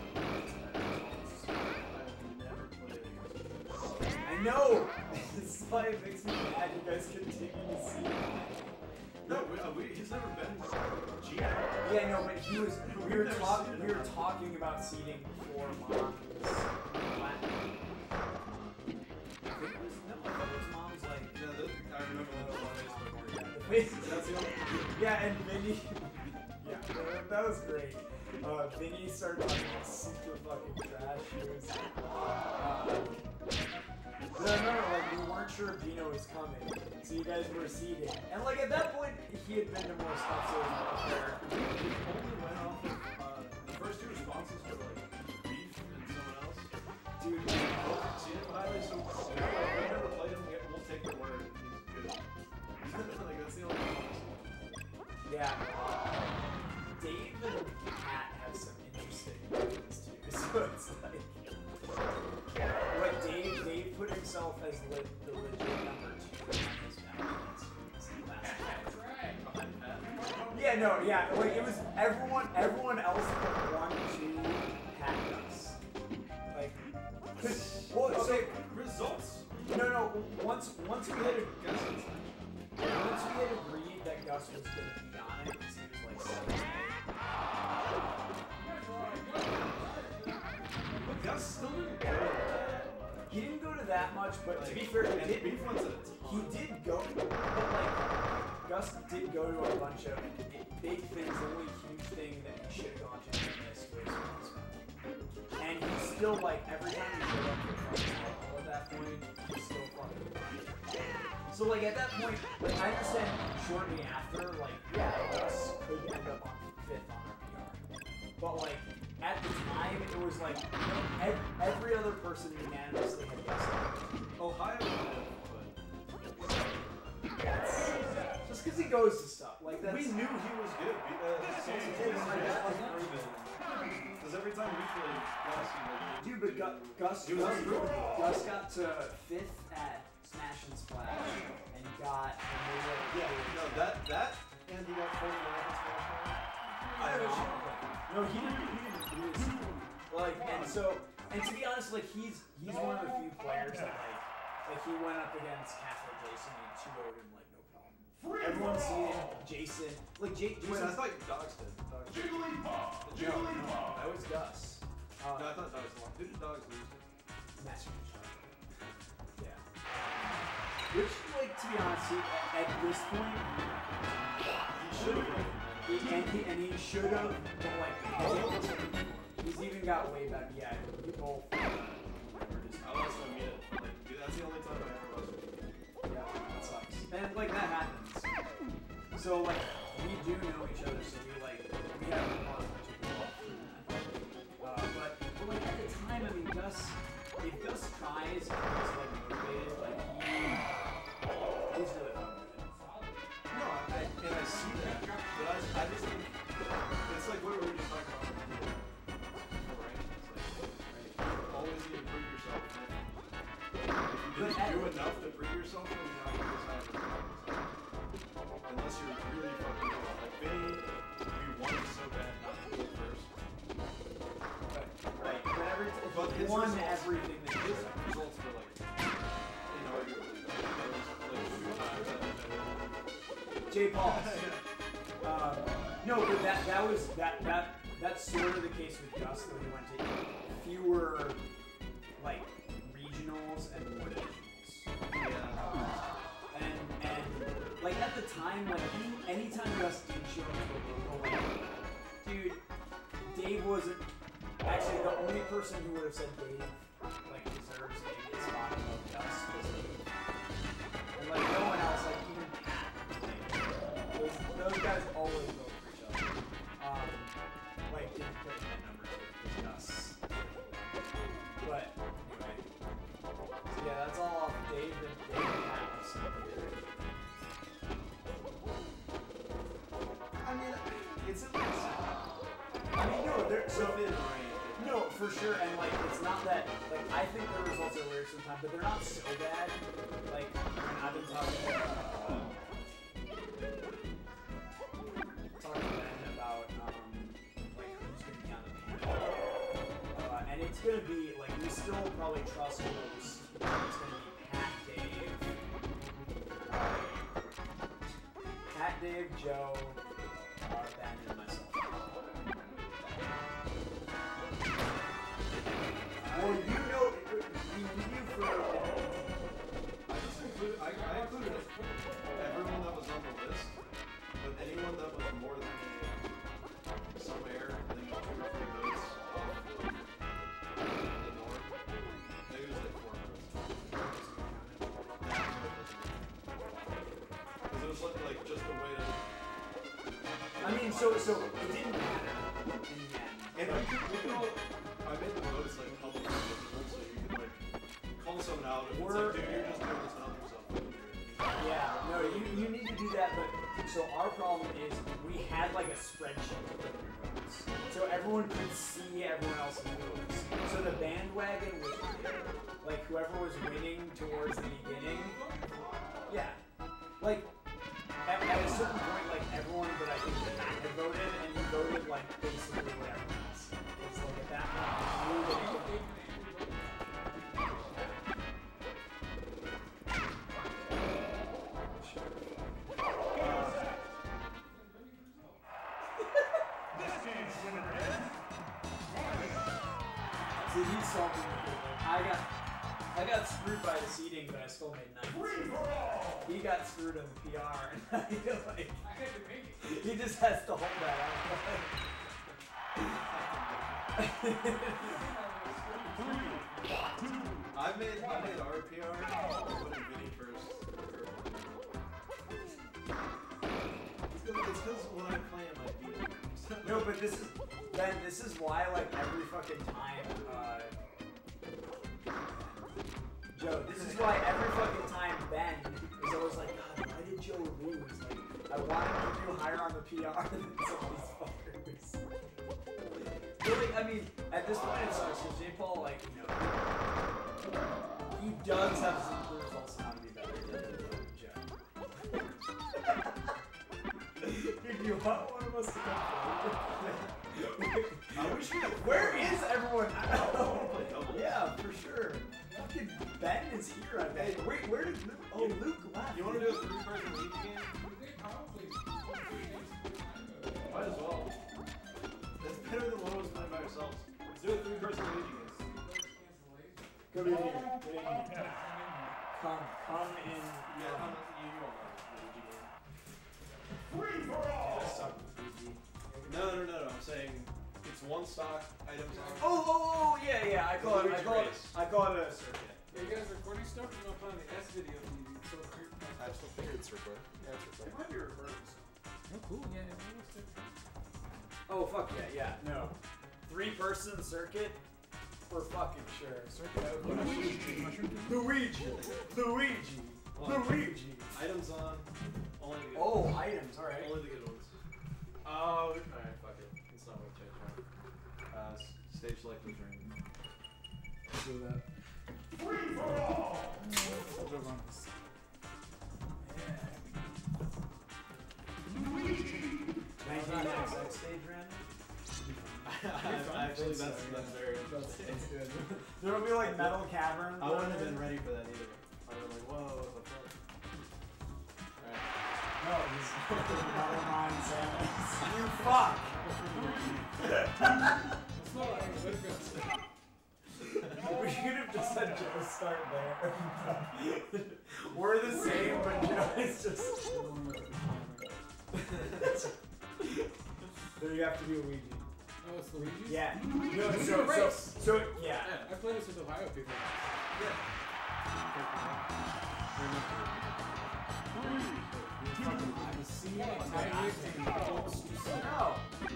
I know! This is why it makes me mad you guys continue to see him. No, we, uh, we, he's never been G M. Yeah, no, but he was. We were talking. We were talking about seeding before Mom was Latin. I think it was no. I thought it was Mom's like. Yeah, those, I remember that on Facebook. That's the only. Yeah, and Vinny. Yeah, that, that was great. Uh, Vinny started talking super fucking trash. He was. Uh, But I remember, like, we weren't sure if Gino was coming, so you guys were seeding. And, like, at that point, he had been to more stuff, so it was more fair. We only went off of, uh, the first two responses were, like, Beef and someone else. Dude, Both seeded highly, so, so we're like, we've never played him, we'll take their word, he's good. Like, that's the only thing. yeah. Dave and Kat have some interesting moves, too, so it's like... Like, Dave, Dave put himself as lit, the legit number two on his balance. Yeah, no, yeah, like, it was everyone, everyone else but one, two, had us. Like, well, so, Results. no, no, once, once we had, Guess it's once we had agreed that Gus was gonna be on it, because he was like seven. But Gus still didn't go to that. He didn't go to that much, but Like, to be fair, and he did, Beef went to the he did go, but like, Gus did go to a bunch of big things. The only huge thing that he should have gone to and missed was Christmas. And he's still like, every time he showed up for fucking alcohol at that point, he's still fucking fine. So like at that point, like I understand shortly after, like, yeah, Gus could end up on fifth on our P R. But like, at the time, it was like, you know, ev every other person unanimously had Gus. Ohio would have, but That's, just because he goes to stuff. Like that's, we knew he was good. We, uh, because every time we played Gus, he like, dude, but Gus, Gus, He was Gus, unproven. Gus got to fifth at Smash and Splash and got a yeah, no, that that and he got fourth in the I don't know. No, he didn't. He didn't. He was like, and so, and to be honest, like he's he's one of the few players that like, like he went up against Catholic Jason and two oh'd him like no problem. Everyone's seen it. Jason, like Jake. Wait, Jason, I thought Dogs did. Dogs did. Jigglypuff! no, Jigglypuff! no, that was Gus. Uh, No, I thought Dogs won. Who did Dogs lose to? Master Chief. Yeah. Which, like, to be honest, he, at, at this point, He should have won. he, and he and he should have, but like, he's even got way better. Yeah, we both. I lost him yet. Like, dude, that's the only time I ever lost him. Yeah, that sucks. And like that happens. So like, we do know each other, so we like, we have a lot of uh, but, but like at the time, I mean, Gus, if Gus tries and he's like motivated, like he, he's really fun with it. No, I, and I see that, but I, I just think it's like what we were just talking about. Right? It's like, right? You always need to prove yourself. And if you didn't do enough to prove yourself, then you're not going to decide to unless you're really fucking good. Like Vinny, we wanted so bad not to do it first. Right. But every t- But he his won results- everything that he His did. results were like inarguably better. There was like two times that were better. Jay Paul. um, no, but that that was that that that's sort of the case with Gus. Though he went to fewer like regionals and more nationals. Yeah. And and like at the time, like anytime Gus did show up to a local, like, dude, Dave wasn't actually the only person who would have said Dave like deserves maybe a spot above Gus was Dave. And like no one else, like even Pat, like, those, those guys always vote for each other. Um, like didn't put him at number two, it was Gus. But It's in like I mean, no, they're so within range. no, for sure, and like it's not that like I think the results are weird sometimes, but they're not so bad. Like and I've been talking to uh, talking to Ben about um like who's gonna be on the panel, uh, and it's gonna be like we still probably trust those. It's gonna be Pat, Dave, uh, Pat, Dave, Joe, uh, Ben, and myself. Well, you know, we need you for. I just included, I, I included everyone that was on the list, but anyone that was more than a, some air, I think two or three votes off the, the norm. Maybe it was like four votes. Because it was like, like just a way to. I mean, so so it didn't matter in the end. And we could, we could all, I made the votes like public visible, so you could like call someone out if it's We're- like, dude, you're just doing this on yourself. Yeah, no, you, you need to do that, but so our problem is we had like a spreadsheet of your votes. So everyone could see everyone else's votes. So the bandwagon was like whoever was winning towards the beginning. Yeah. Like at, at a certain point, like everyone but I think Pat had voted and he voted like basically what everyone else. It's like at that point, we were getting- See, he's salty. I got, I got screwed by the seating, but I still made ninth. He got screwed in the P R, and I feel like I had to make it. he just has to hold that out. I made, I made our P R, I put in Vinny first. It's because when I play him, I beat him. No, but this is, Ben, this is why, like, every fucking time, uh, Joe, this is why every fucking time Ben is always like, God, why did Joe lose? Like, I wanted him to do higher on the P R than some of these fuckers. Really, I mean, at this point it sucks, because J. Paul, like, you know, he does have some clue results on how to be better than Joe. Dude, you want one of us to come forward? I wish we had Where is everyone? I don't know. play doubles. Yeah, for sure. Fucking Ben is here, I bet. Wait, where did Luke? Oh, Luke left. You want to do a three-person league game? They probably. Might as well. That's better than one of us playing by ourselves. Let's do a three-person league game. Come in here. Get in here. Come, come in. Yeah, how much you want a league game? I suck with P G. No, no, no, no. I'm saying it's one stock items on. Oh, oh, oh, yeah, yeah. I call it. I call it. I call it a circuit. Yeah, you guys recording stuff? You're not playing the S video T V. So I still think it's recording. Yeah, it's it recording. might be recording stuff. Oh, cool. Yeah, it almost did. Oh, fuck yeah, yeah. No. Three-person circuit for fucking sure. Circuit. Mushroom. Mushroom. Luigi. Luigi. Luigi. Items on. Only the good Oh, ones. items. All right. Only the good ones. Oh, alright, fuck it. It's not worth changing. Uh, s- stage select was random. Do that. Free for all! nineteen ninety-six stage random. Actually, that's, that's very That's, interesting. that's good. There will be like metal caverns. I wouldn't have been ready for that either. I'd have been like, whoa, what the fuck? Alright. No, he's metal mine Samus. You fuck. It's not like a good gun. We should have just said Joe start there. We're the same, but Joe is just. There you have to be Luigi. Oh, it's Luigi's? Yeah. No, so, so, Race. so, yeah. I played this with Ohio people. I'm seeing entire thing. No.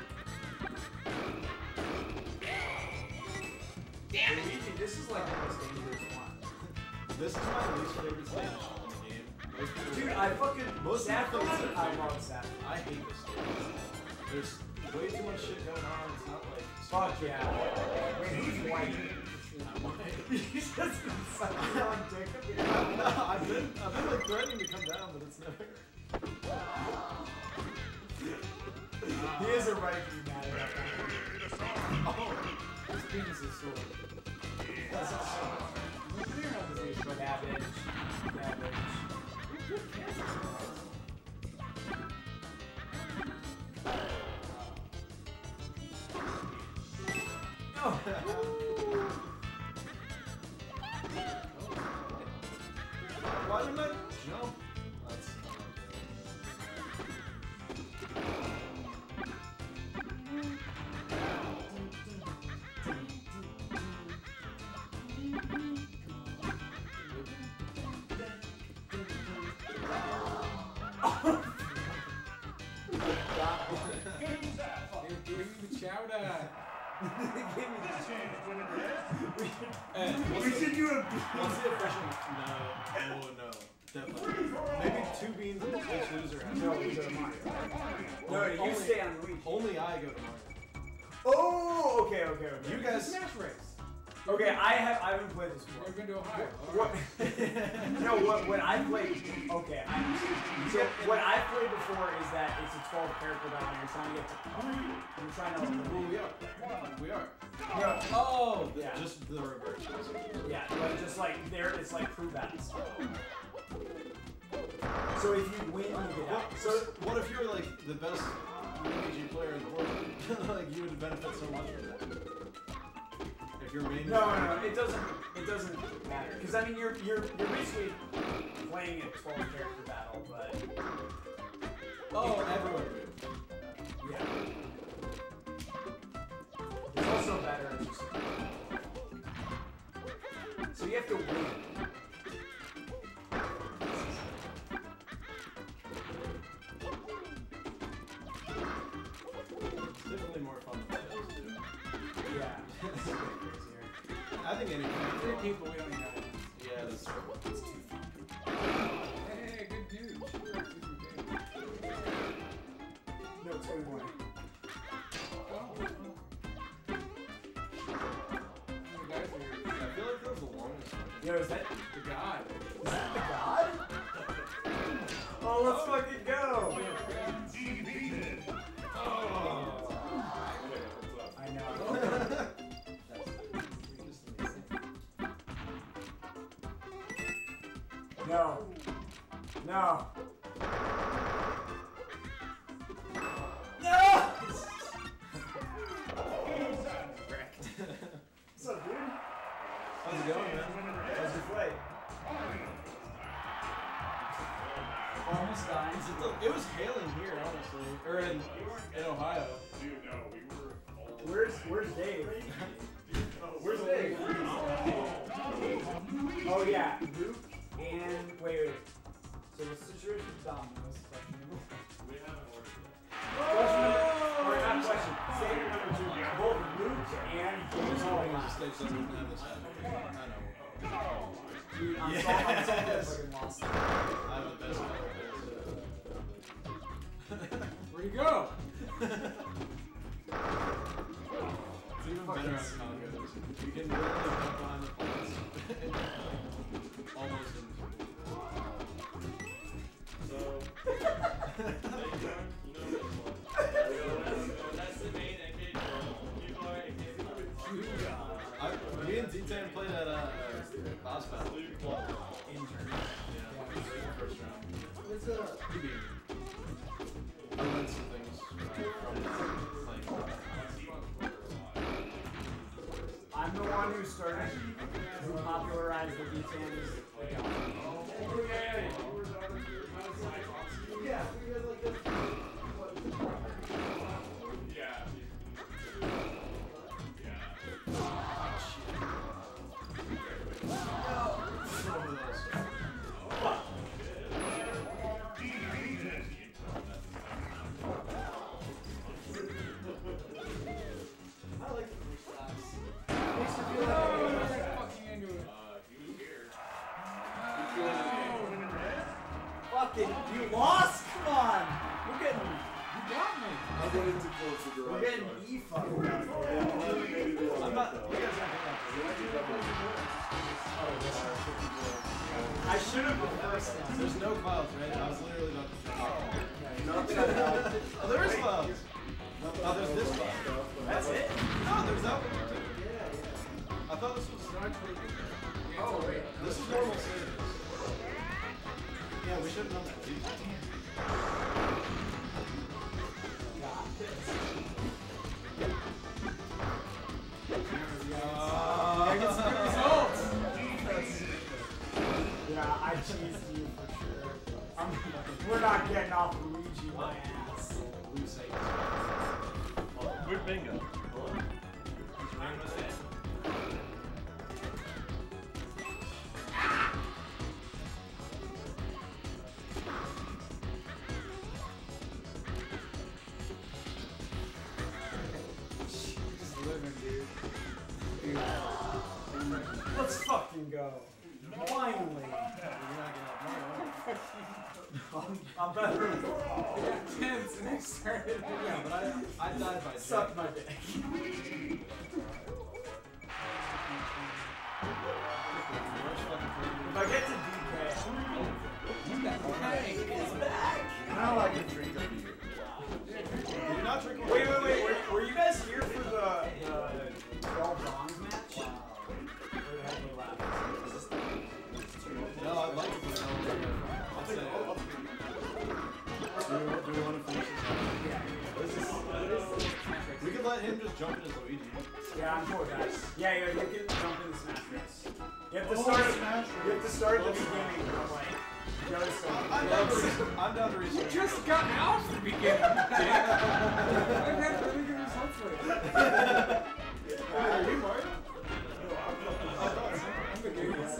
Damn it! Luigi, this is like the most dangerous one. This is my least favorite stage in the game. Most people- Dude, I fucking. Most Saffron, people- I love Saffron. I hate this stage. There's way too much shit going on. It's not like. Fuck yeah. Wait, who's white? He's just been sucking on dick. No, I've been, I've been like threatening to come down, but it's never. He is a right to be mad at that. Oh, his penis is sore. That's a song. Clear out the disease. Cabbage. Cabbage. Good cancer cells. Oh. Why didn't I jump? That's. Give me the chowder. Give me the chance. Hey, We should do a what's the official? No. Oh no. Definitely. Maybe two beans and each loser has. No, we go to Mario. No, you Only- stay on Luigi. Only I go to Mario. Oh, okay, okay, okay. You guys. Smash race. Okay, I have I haven't played this We're before. going to Ohio. What? No, what what I played. Okay, I so what I played before is that it's a twelve character battle. And you're trying to get to. You're trying to. Well, we are. We are. No, Oh, the, Yeah. just the reverse. yeah, but just like there, it's like crew battle style. So if you win, you get out. So what if you're like the best Luigi player in the world? Like you would benefit so much from that. If your main. No, no, no, it doesn't. It doesn't matter because I mean you're you're you're basically playing a twelve character battle, but Oh, everyone would. yeah. It's also better. Just, so you have to win. It's definitely more fun than those two. Yeah. It's a bit crazier. I think any Three people, we don't even have it. Yeah, that's true. It's too fun. Hey, good news. No, twenty-one. The guys are here. I feel like that was the longest one. Yo, is that The god. is that the god? Oh, let's fucking go! I know. No. No. No! What's up, dude? How's it going, man? How's your flight? Almost dying. Is it, the, it was hailing here, honestly. Or in, in Ohio. Dude, no, we were all. Where's Where's Dave? Where's Dave? Oh yeah, Luke and wait wait. So what's the situation with Domino's? Questionable. We haven't ordered yet. Question number, or not question. Statement number two. Both Luke and This James morning are was a stage that we didn't have this happen. I know. Dude, I'm Yes. sorry, I'm sorry I fucking lost it. I have the best guy there, Where'd he go? It's even better on Congo's. You can literally jump behind the points. Almost invisible. So, you know this one. That's the main N K drill. People are N K I, me and D ten played at uh, Boss Battle. Intern. Yeah, first round. What's up? He beat me. I learned some things uh, from playing. I'm the one who started, who popularized the D tens. Yeah, we had like this. What? Yeah. Yeah. I like the first class. Oh, fucking into it. Uh, he was here. garage. We're getting door. E fucked up. I'm not. You guys aren't I should have been first now. There's no clouds, right? I was literally about to jump. Not that Oh, there is clouds. Oh, there's this cloud. That's it? No, there's that one too. I thought this was actually. Oh, wait. This is normal stages. Yeah, we should have done that. Dude. Uh, Get some good results. Yeah, I cheesed you for sure. I'm, we're not getting off Luigi my ass. We're bingo. Just living, dude. Dude. Let's fucking go. Finally. I'm, I'm better. It got tense and I started. Yeah, but I, I died by Suck my dick. If I get to D K, it's back. I don't like to drink a beer. You're not drinking. Wait, wait, wait. Were, were you guys here for the, the twelve bronze match? Wow. Where the heck were you laughing? No, I'd like to know. I'll say it. Do we, do we want to finish this up? Yeah. This is, We could let him just jump in as Luigi. yeah, I'm cool, guys. Yeah, yeah, you can jump in the Smash Race. You have to Oh, start. Smash You have to start at the beginning. I'm like, go so. I'm down to research. I'm down to You research. just got out of the beginning. I've had really good results for you. Are you Mario? I'm the genius.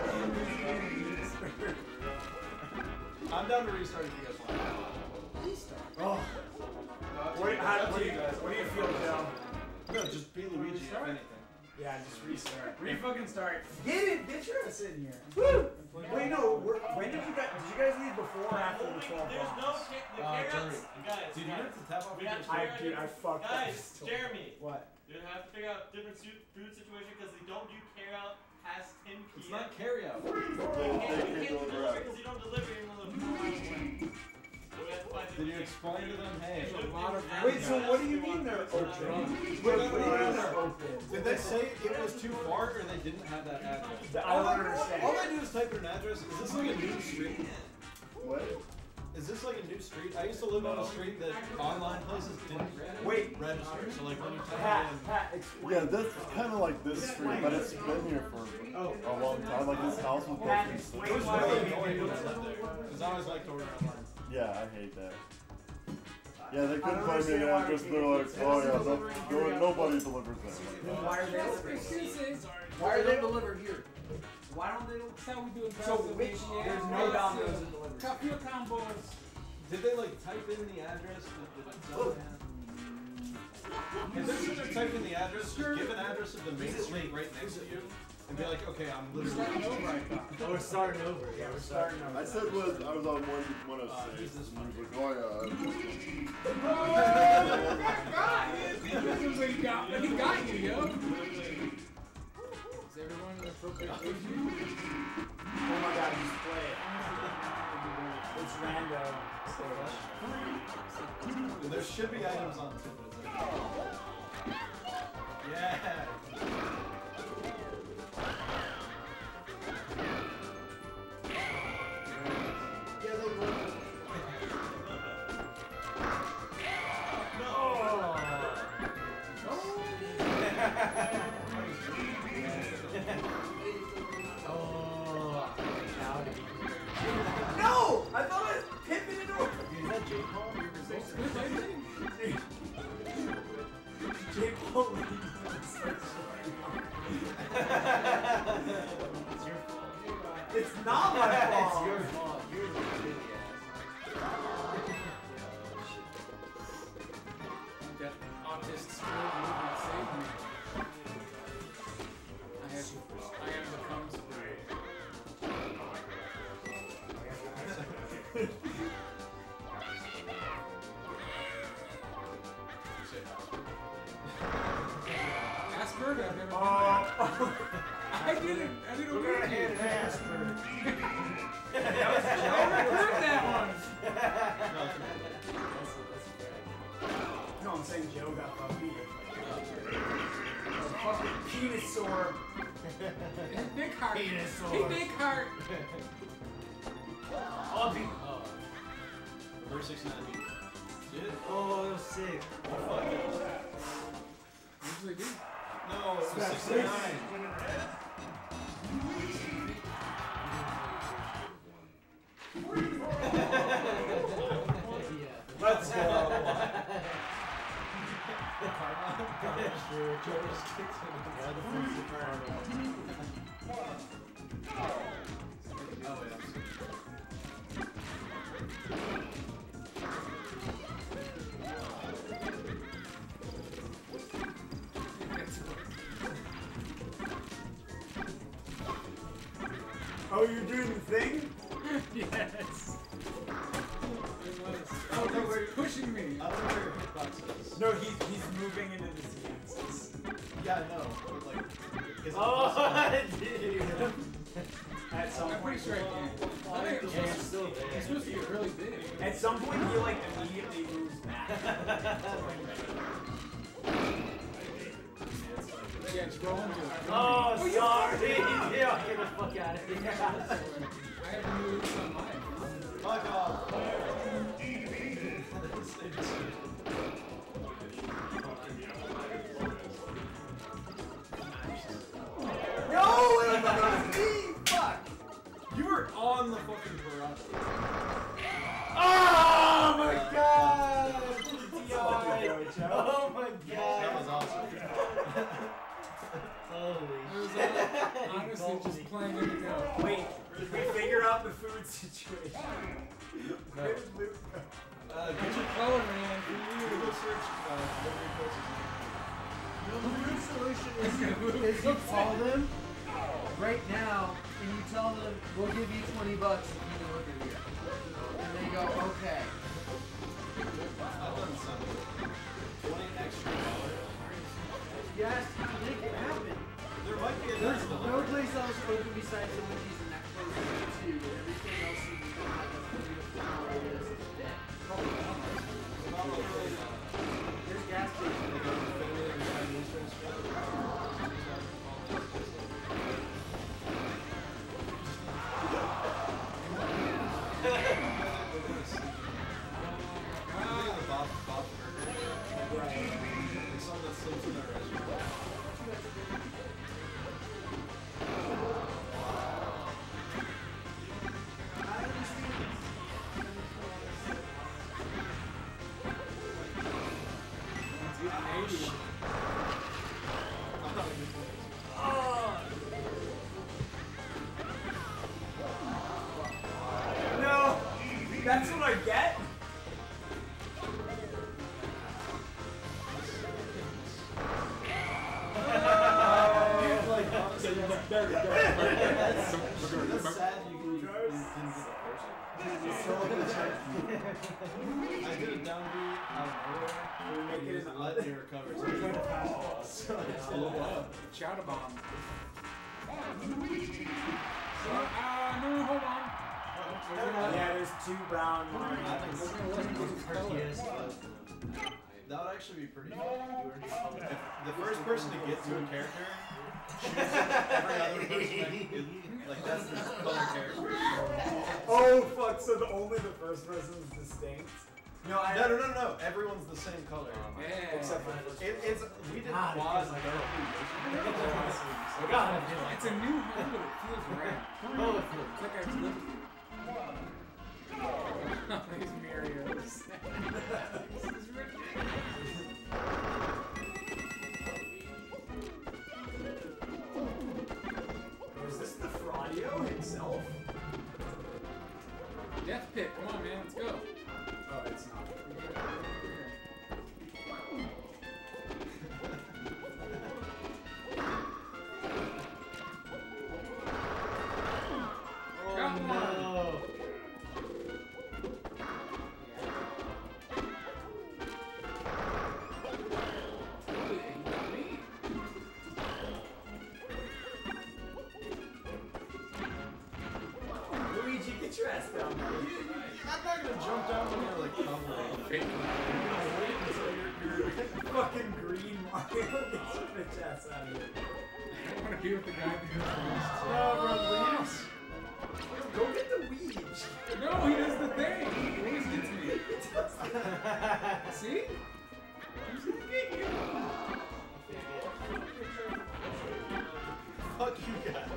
I'm down to restart if you guys want. Oh. What, how, what, do you, what do you feel, Joe? No, just be Luigi if anything. Yeah, just restart. Re-fucking start. Get it! Get your ass in here. Woo! Wait, no. We're, when did you guys? Did you guys leave before or after the twelve There's no bombs? ca- the Uh, carrots. Guys, Dude, you guys, have to tap off we your have to I, figure dude, I out- fucked up. Guys, Jeremy, What? you have to figure out different su- food situation because they don't do carry out past ten p m. It's not carry out. You can't, you can't deliver because you don't deliver even though the food is away. So we have to find Did you different- explain to them, hey? There's a lot of Wait, so what do you mean they're open? Wait, what do you mean they're open? Did they say it was too far or they didn't have that address? I don't understand. All I do is type in an address. Is this like a new street? What? Is this like a new street? I used to live on a street that online places didn't Wait. register. So like when you type Pat, in, Pat, explain. Yeah, this is kind of like this street, but it's been here for a long time. Like this house was built Pat, in explain it was why really they annoying do when I it. lived there because I always liked to order online. Yeah, I hate that. Yeah, they I couldn't don't find me an understand why address. they They're do like, it. oh yeah, no, no, nobody delivers that. Then why are they open? Excuses. Why are they delivered here? Why don't they? That's how we do it. So which? There's no Domino's in delivery. Capio combos. Did they like type in the address? Did it tell them? If they're sitting there typing the address, just give an address of the main street right next to you, and be like, okay, I'm literally. Oh, we're starting over. Yeah, we're starting over. I said was I was on one one oh Uh, six. use this I one. was like, oh yeah. This is what he got. He got you, yo. Is everyone in the appropriate position? Oh my god, just play it. It's random. There should be items on too, but it's like. Yeah. Yeah, they were. No! I thought I was pipping it over. Is that Jake Paul? Jake Paul. It's not my fault. It's your fault. You're the baby That autist spirit movement saved me. I have, I have become spirit. bird. I've never Oh. I didn't. I didn't We're gonna hand an ass bird. I haven't heard that one. No, it's No, I'm saying Joe got puppy. Fucking penis sore. Big heart. Penis Hey, sore. big heart. Oh, be- Oh. Reverse sixty-nine beat. Did? oh, that was sick. Oh, fuck it. Usually do. No, it was sixty-nine. Let's go. Oh, wait, I'm sorry. Oh, you're doing the thing? Yes. Oh, he's pushing me. I don't know where your hitbox is. No, he's he's moving into the Z-axis. Yeah, I know. But like, is it Oh, dude. At some I'm point, pretty sure I can. I think it's Yeah, supposed, it's still it's there. supposed to get really big. At some point, he like immediately moves back. Yeah, just roll into it. Oh, sorry. Yeah, get the fuck out of here. I have to move this on mine. Fuck off. No, it was me. Fuck. You were on the fucking garage. Oh my Uh, god. Oh my That god. was awesome. Holy It was shit. uh, honestly just playing in the go. Wait, did we figure out the food situation? Where did Luke go? Uh, Get get your your color, man. Google search uh, delivery coaches. The good solution is you, is you call them right now and you tell them we'll give you twenty bucks if you deliver here. And they go, okay. I've done some. twenty extra dollars. Yes, make it happen. There might be a There's nice no delivery. place else open besides the Wendy's and that closes at two. Everything else is not like a three to four hour list. There's gas stations. They go to Infinity and Chinese restaurant. Bob, Bob Burger. There's someone that sleeps in their restaurant. I'm not even No, that's what I get. That's sad you, you, you didn't get the first one. I did a down beat out of nowhere. Make it It an let me recover. So We're trying to fastball. so I blew up. Chowder bomb. So, uh, no, hold on. Yeah, there's two brown lines. I think We're gonna let him get his color. Yes. that would actually be pretty fun. If the first person to get to a character chooses every other person. That, like that's the color character. Oh fuck! So the only the first person is distinct. No, I No, no, no, no. Everyone's the same color. Yeah. Except for It, it's we did Ah, quad because, like, barrel. God, It's a new home, but it feels right. Oh, it feels- It's like I've lived here. These Marios. This is ridiculous. Is this the Fraudio himself? Death pit, come on, man, let's go. Oh, it's not. Got one. No. fake Fucking green Mario gets your bitch ass out of here. I don't want to be with the guy that No, bro, leaves. Go get the weeds. No, he does the thing. He always gets me. See? He's gonna get you. Fuck you guys.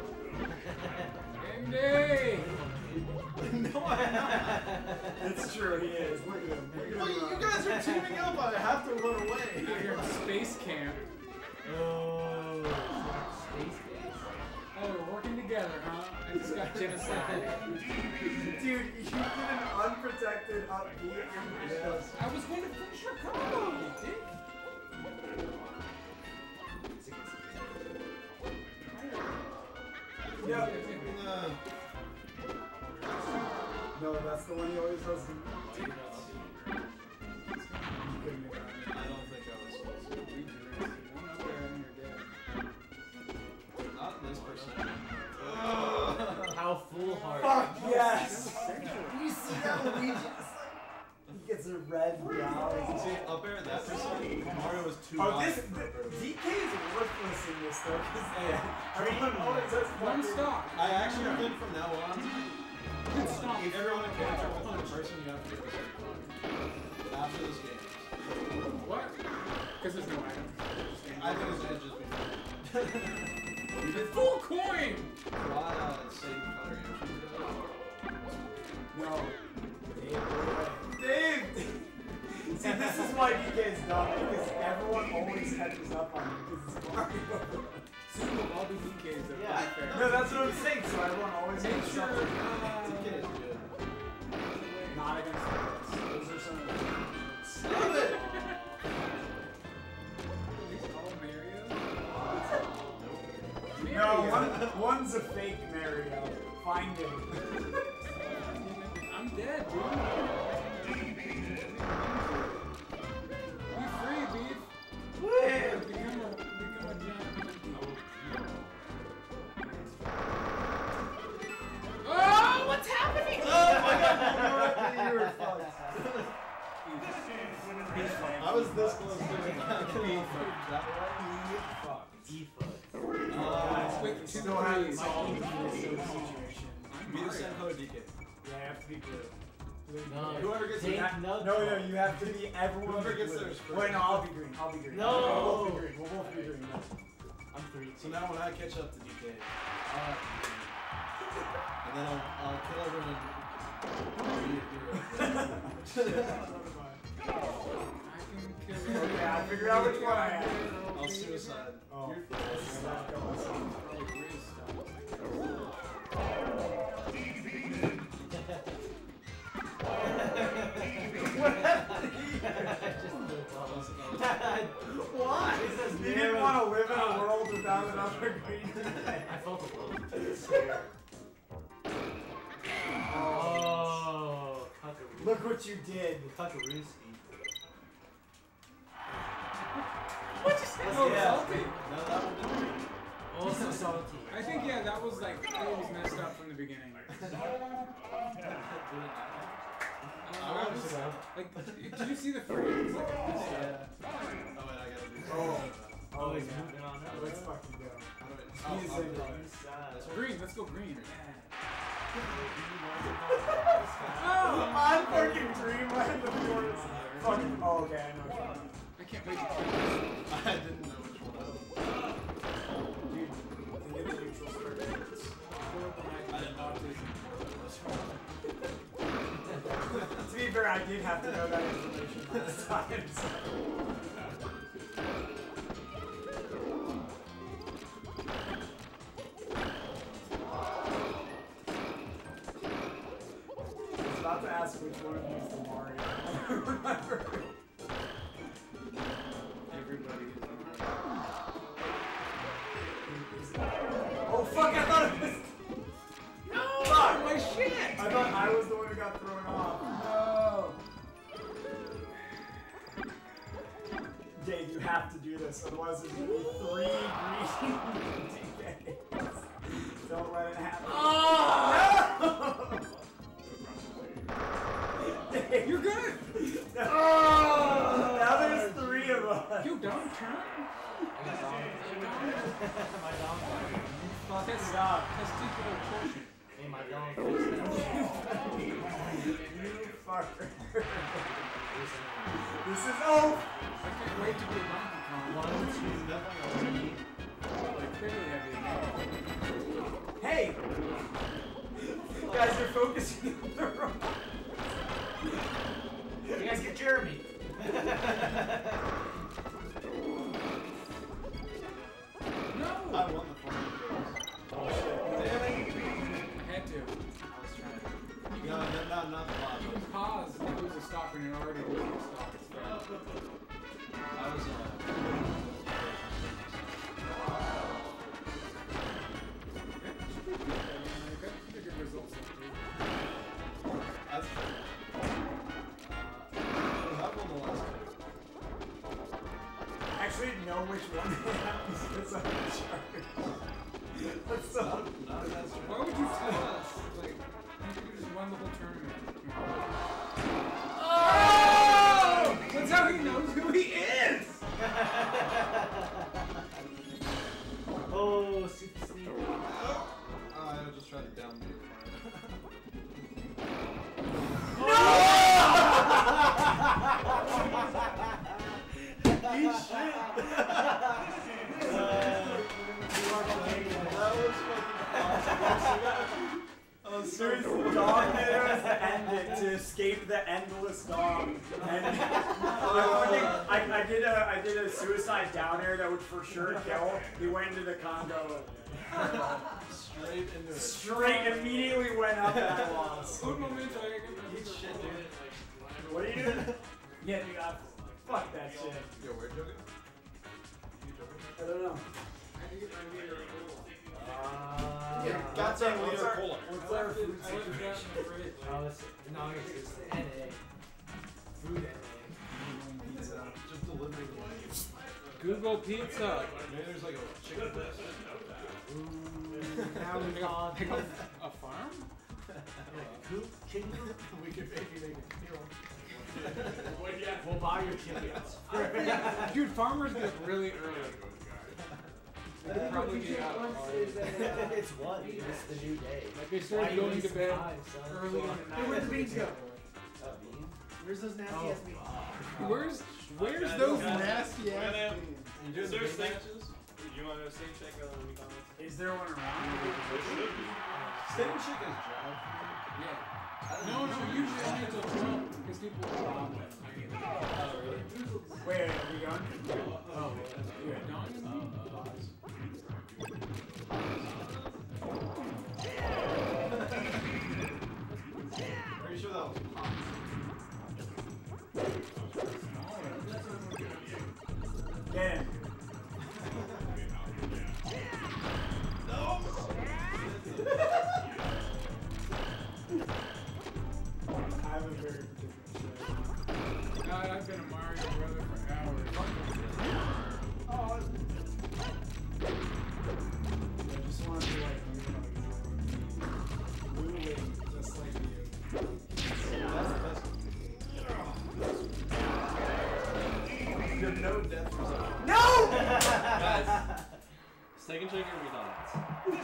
Andy! No, I'm not. It's true, he is. Look at him. Look at Well, him. you guys are teaming up. I have to run away. You're in space camp. Oh, space base. Oh, we're working together, huh? I just got genocide. Dude, you did an unprotected upbeat ambush. I was going to finish your combo, you dick. Yep. Uh, No, that's the one he always does. You couldn't have I don't think I was supposed to. One up there and you're dead. Not in this person. How foolhardy. Fuck yes! You see that Luigi just like he gets a red brow. See, up air, that person, Mario was too Oh, high this for the, purple. D K is worthless in this though, because Hey, everyone always says One fucking- stop. I actually think from now on, Good stop. if everyone in character with one person, you have to get the same card. After this game. What? Because there's no item. I think it's gonna just be Full coin! Why uh, same color No. Dave, Dave! See, this is why D K is dumb, because everyone always catches up on him because it's Mario. Soon we'll all be D Ks though. Yeah. Fair. No, that's what I'm saying, so everyone always Make catches sure. up on him. Uh, D K is good. Not against us. Those are some of the Stop it! These all Mario? No, one, one's a fake Mario. Find him. I'm dead, dude. Be free, beef. Woo! Become a, become a giant monkey. Oh, what's happening? Oh my god, you were fucked. I was this close to it. Guys, With we two still haven't threes. solved this situation. Be the same color D K. Yeah, I have to be blue. No. Whoever gets Take it. No, no. no, you have to be everyone. Whoever be gets blue. theirs first. Wait, no, I'll be green. I'll be green. No. We'll both be green. We'll both be green. No. I'm three. So now when I catch up to D K, uh, and then I'll, I'll kill everyone. Okay, I figured out which one I am. I'll suicide. Oh, You're this is not going so. Why? You didn't want to live in a world without another green. I felt a little scared. Oh, Cuckaroo. Look what you did. Cuckarooski. What just happened? Oh, Yeah. salty. No, that one didn't. Also salty. I think, yeah, that was like, it was messed up from the beginning. I Uh, wanted was, to go. like, did you see the frames? Like, Yeah. Oh, wait, I gotta do Oh. Oh, he's moving on now. Let's fucking go. How do I- He's oh, in oh, green. green, let's go green. Oh, I'm fucking dreamland of yours. Fucking. Oh, okay, I know what you're talking about. I can't wait to kill this. I didn't know which one I was. Dude, to get the neutral square. I didn't know. To be fair, I did have to know that information last time. So. I was about to ask which one of you is the Mario. I don't remember. Everybody is Oh fuck! I thought it was. No! Fuck! My shit! I thought I was the one who got thrown off. No. Dave, you have to do this, otherwise there's gonna be three green D Ks. Don't let it happen. Oh! No! Dave, You're good! No! You don't turn? I got dog. My dog. Fucking Test- dog. Testicular torsion. Hey, my dog. Fixed that. You fucker. This is oh. I can't wait to be a Donkey Kong. One, two, three. Like, clearly I Hey! You guys are focusing on the wrong. You guys get Jeremy. No! I won the phone. Oh, shit. Damn it. I had to. I was trying to. No, no, not, not the bot. You can pause and lose a stop when you're already losing a stop. It's fair. I was, uh... Good results. That's true. Uh, I've won the last two. I actually know which one it happens because I'm in charge. That's so. Not, not if that's true. Why would you tell us? Like, you could have just won the whole tournament. Oh! That's how he knows who he is! Oh, super sneak. Oh, I was just trying to down me. Eat shit. That was fucking awesome. Oh, There's dog videos that end it to escape the endless dog. And I, I, I did a I did a suicide down air that would for sure kill. He went into the Congo. Straight into it. Straight immediately went up and I lost. Un momento, I get my Eat shit, dude. What are you doing? Yeah, dude, I, fuck that shit. Yo, where joking? You joking? I don't know. I need, I need a cola. Uh, Yeah, got what's some our- what's liter our- cola. What's I our left it, food I left that situation? in the fridge. Oh, it's, no, it's, it's the N A. Food N A. Just delivering the Google Pizza. Maybe there's like a chicken breast. Now we Pick up, call pick up a farm? Coop, chicken coop. We could maybe make a meal. We'll buy your chickens. Dude, farmers get up really early. They could probably get out already. It's one. It's the new day. Like they Why started you going to waste bed time, son? early in the night. Hey, where's the beans go? Uh, beans? Where's those nasty Oh, ass beans? Where's where's guys, those guys. nasty ass Gonna- things? You doing Is the there a bean steak? matches? You want to steak check out any comments? Is there one around? There should be. Steak and chicken is John. Yeah. No, no, usually only until twelve because people will rob them. Wait, are we going? Oh, you're done? Are you sure that was hot? Get him. I have a very particular shit. God, I've been a Mario brother for hours. Oh, I just want to be like you, like literally just like you. That's the best. You have no depth perception. No! Guys, steak and chicken or McDonald's?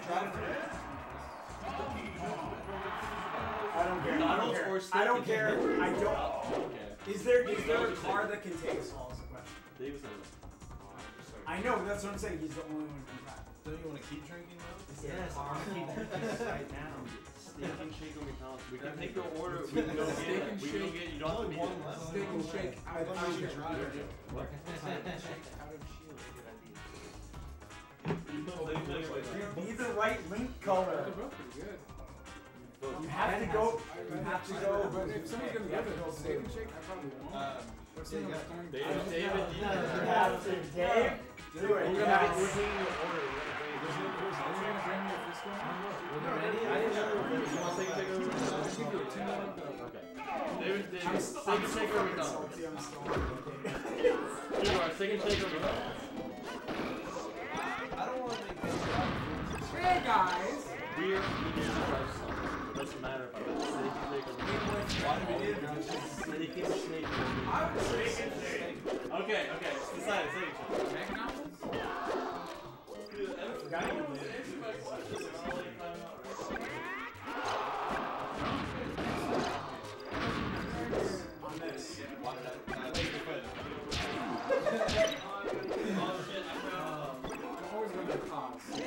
I don't care. I don't McDonald's care. or steak I don't and care. chicken? I don't. Okay. Is there is there a car that can take us all? Is the question. Davis and I know. That's what I'm saying. He's the only one who can drive. Don't you want to keep drinking though? Is there Yes, a car? I'm gonna keep drinking this right now. Steak and shake or McDonald's. We can take your order. We can go get Steak it. and We can go shake. get. You don't have to be One there. less. Steak and shake I out of thought you shield. should try it. What? Out of shield. You know, steak and shake or You need the right link color. They're both pretty good. You have to go. You have to go. But if someone's gonna You give have to it go a steak and shake, I probably won't. Um, But if someone's going David, to David, you no, no, You have to. Dave, do it. We're You gonna have get. to. We're taking your order. We're gonna bring it. Are you gonna bring me a this one? Were they ready? I didn't know. You want steak and shake or I'll McDonald's? give you a ten dollar bill. Okay. David, David, I'm, steak I'm and so shake or fucking McDonald's? salty. I'm still. You are steak and shake or McDonald's? I don't want to make this. Hey guys! We're we need to try something. But doesn't matter if I'm a snake and snake or Why do we need it? snake and snake. I would say snake and snake. Okay, okay, it's decided. Snake and snake. McDonald's? Dude, I forgot you did it. On this. Watch that. Uh, take the foot. Oh shit, I found. I'm always going to cops. If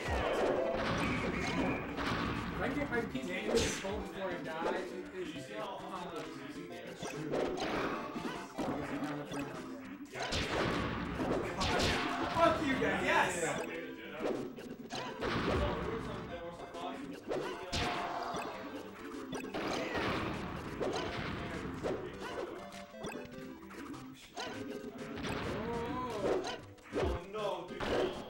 I can get my P K in this skull before I die, it is just how much Fuck you guys. Yes. Oh no, dude.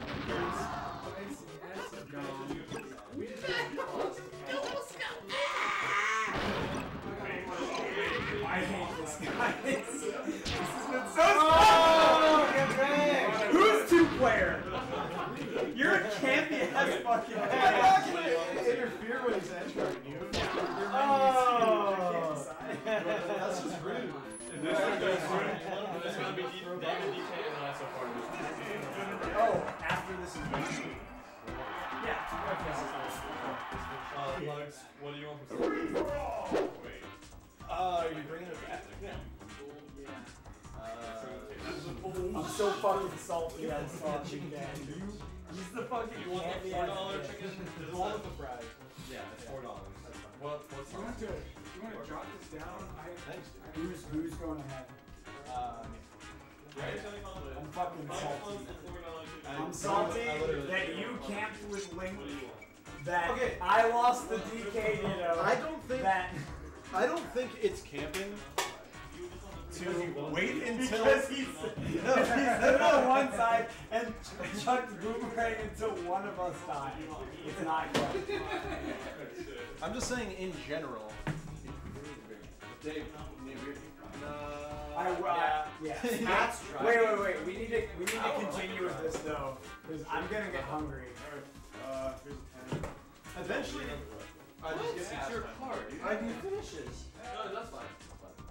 I hate this guy. This has been so Oh, fun. get back! Who's two player? You're a campy ass fucking Why player. can you interfere with his entry? Oh. That's just rude. This one goes through. This is gonna be D- David D K and I so far. Oh, after this is done. Yeah. Uh, Lugs, what do you want from Wait. Uh, are you bringing it back? Yeah. Uh, I'm so fucking salty on sausage again. You, he's the fucking You want the campy four ass dollar bitch. chicken? the one with the fries. Yeah, it's four dollars. What? What's You want to, you want to jot this down? I, Thanks, I, Who's who's going ahead? Uh, I'm fucking salty. I- I'm salty I literally- that you camped with Link. What do you want? That Okay. I lost the D K ditto. I don't think that I don't think it's camping to wait until because he's no, he's stood on one side and chucked boomerang until one of us died. It's not good. I'm just saying in general. Dave, I, uh, yeah. yeah. That's Wait, wait, wait. We need to we need to continue with this though, because I'm gonna get hungry. Uh, here's a ten. Eventually, I just get It's asked. your card, dude. I can finish this. No, that's fine. That's fine.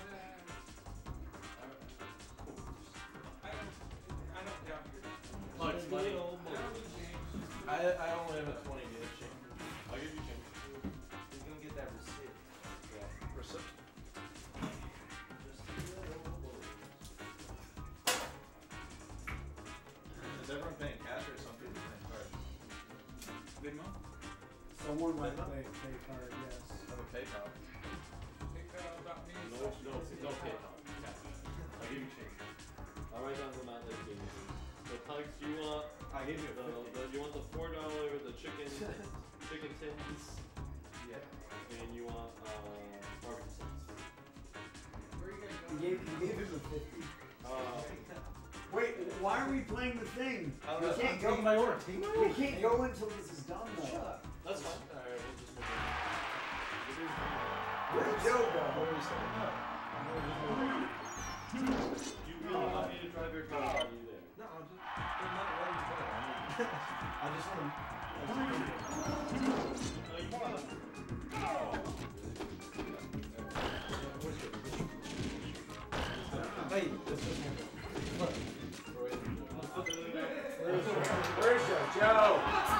I don't, I don't doubt your. Lugs, buddy. I, I only have a twenty to change. I'll give you change. He's gonna get that receipt. Receipt. Is everyone paying cash or some people paying card? Venmo? Someone might play play card, yes. Or the PayPal? PayPal dot me. No, no, no PayPal. Cash. I'll give you change. I'll write down the amount that you gave me. So, Tugs, you want I gave you a the, fifty. the you want the four dollar the chicken chicken tins, Yeah. and you want uh barbecue sauce. Where are you gonna You go? gave you gave him a fifty. Uh, Wait, why are we playing the thing? I We don't know, can't I'm go. taking my order. We can't go until this is done though. Shut up. that's fine. All right, we'll just move on. Where did Joe go? What are we saying? You really want me to drive your car? Are you there? No, I'm just I'm not ready to play. I mean, I just want to. No, you want. Hey, this is look. Where's Joe? Where's Joe? Joe!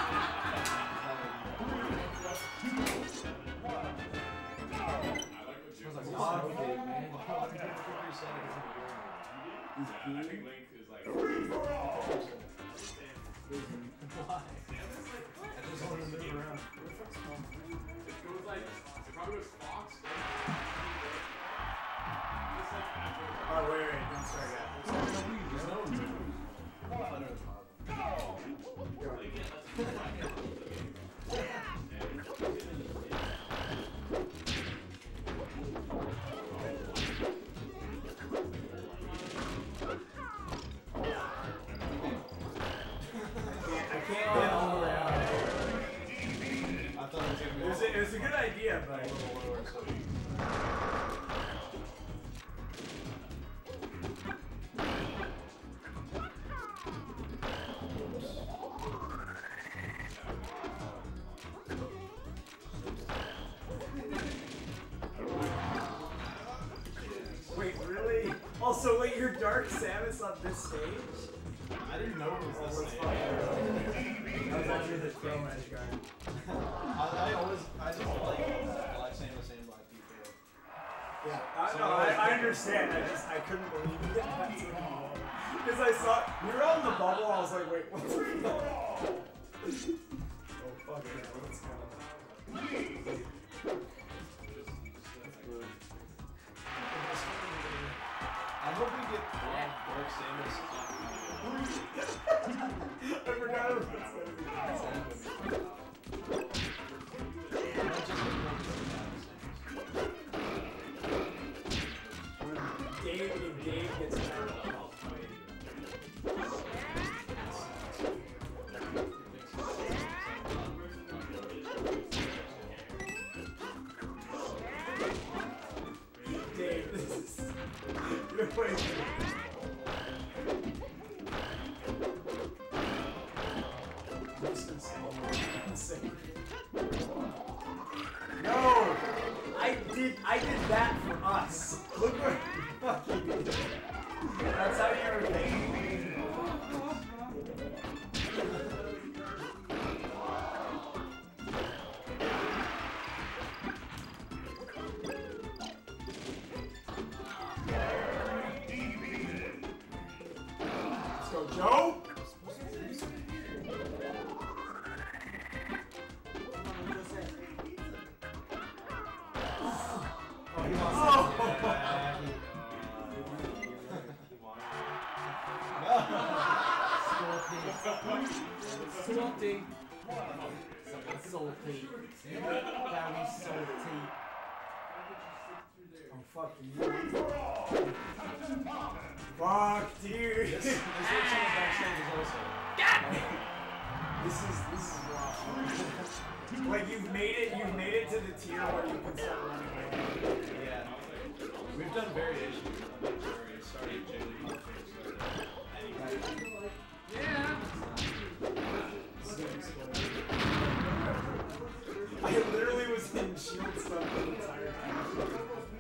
He's I peeing. think Link is like. Why? I just want to move around. It goes like, it probably was Fox. Just like after. Oh, wait, wait, don't start yet. There's no move. Under the top. I can't get all the way out. I thought it was gonna It was a, it was a good idea, but. be a little lower, so. Dark Samus on this stage? I didn't know it was Oh, this let's thing. fuck it. That was actually the Chrome Edge guy. I, I always, I just like Black Samus and Black people. Yeah, I, So no, I I, was- I understand. I just I couldn't believe it. Because I saw we were on the bubble. I was like, wait, what's going on? Oh fuck yeah, let's go. I hope we get Black Dark Samus. I forgot it was Black Samus. When Dave, if Dave gets tired of health fighting. Dave, this is you're way No! I did I did that for us. Look what fuck you did. That's how you were thinking. Let's go, Joe! Oh, he wants Oh. yeah, he, Salty. Salty. Very salty. Oh, fuck you. Fuck, dude. This, this looks on the backstage is also. This is this is rough. Like you've made it, you've made it to the tier where you can start running away. Yeah. We've done variations of it where we started Jigglypuff and started anyway. Yeah. I literally was in shield stuff the entire time.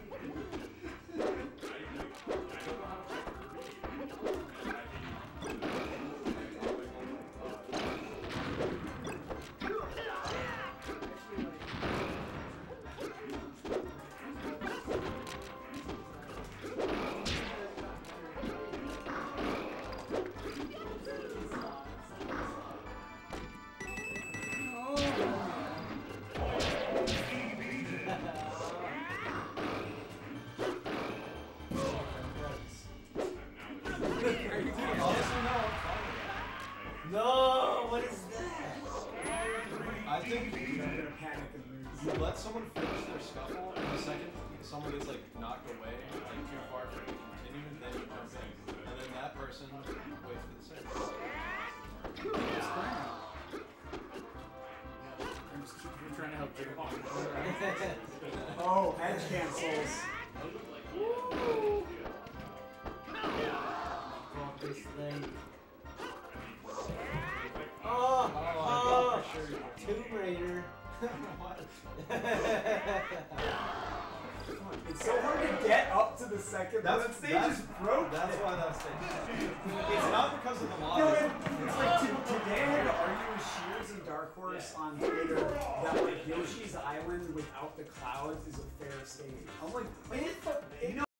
No, what is that? I think I'm gonna panic and lose. you let someone finish their scuffle, and the second someone gets like knocked away, like too far for you to continue, then you jump in, and then that person waits for the second. I'm just we're trying to help Jacob. Oh, edge cancels. Fuck this thing. Oh, Oh, Tomb Raider. it's so hard to get up to the second. That's- that stage that's- is broke. That's why that stage. It's not because of the No, lobby. it, it's like to, today I had to argue with Shears and Dark Horse on Twitter that like Yoshi's Island without the clouds is a fair stage. I'm like, it, you know.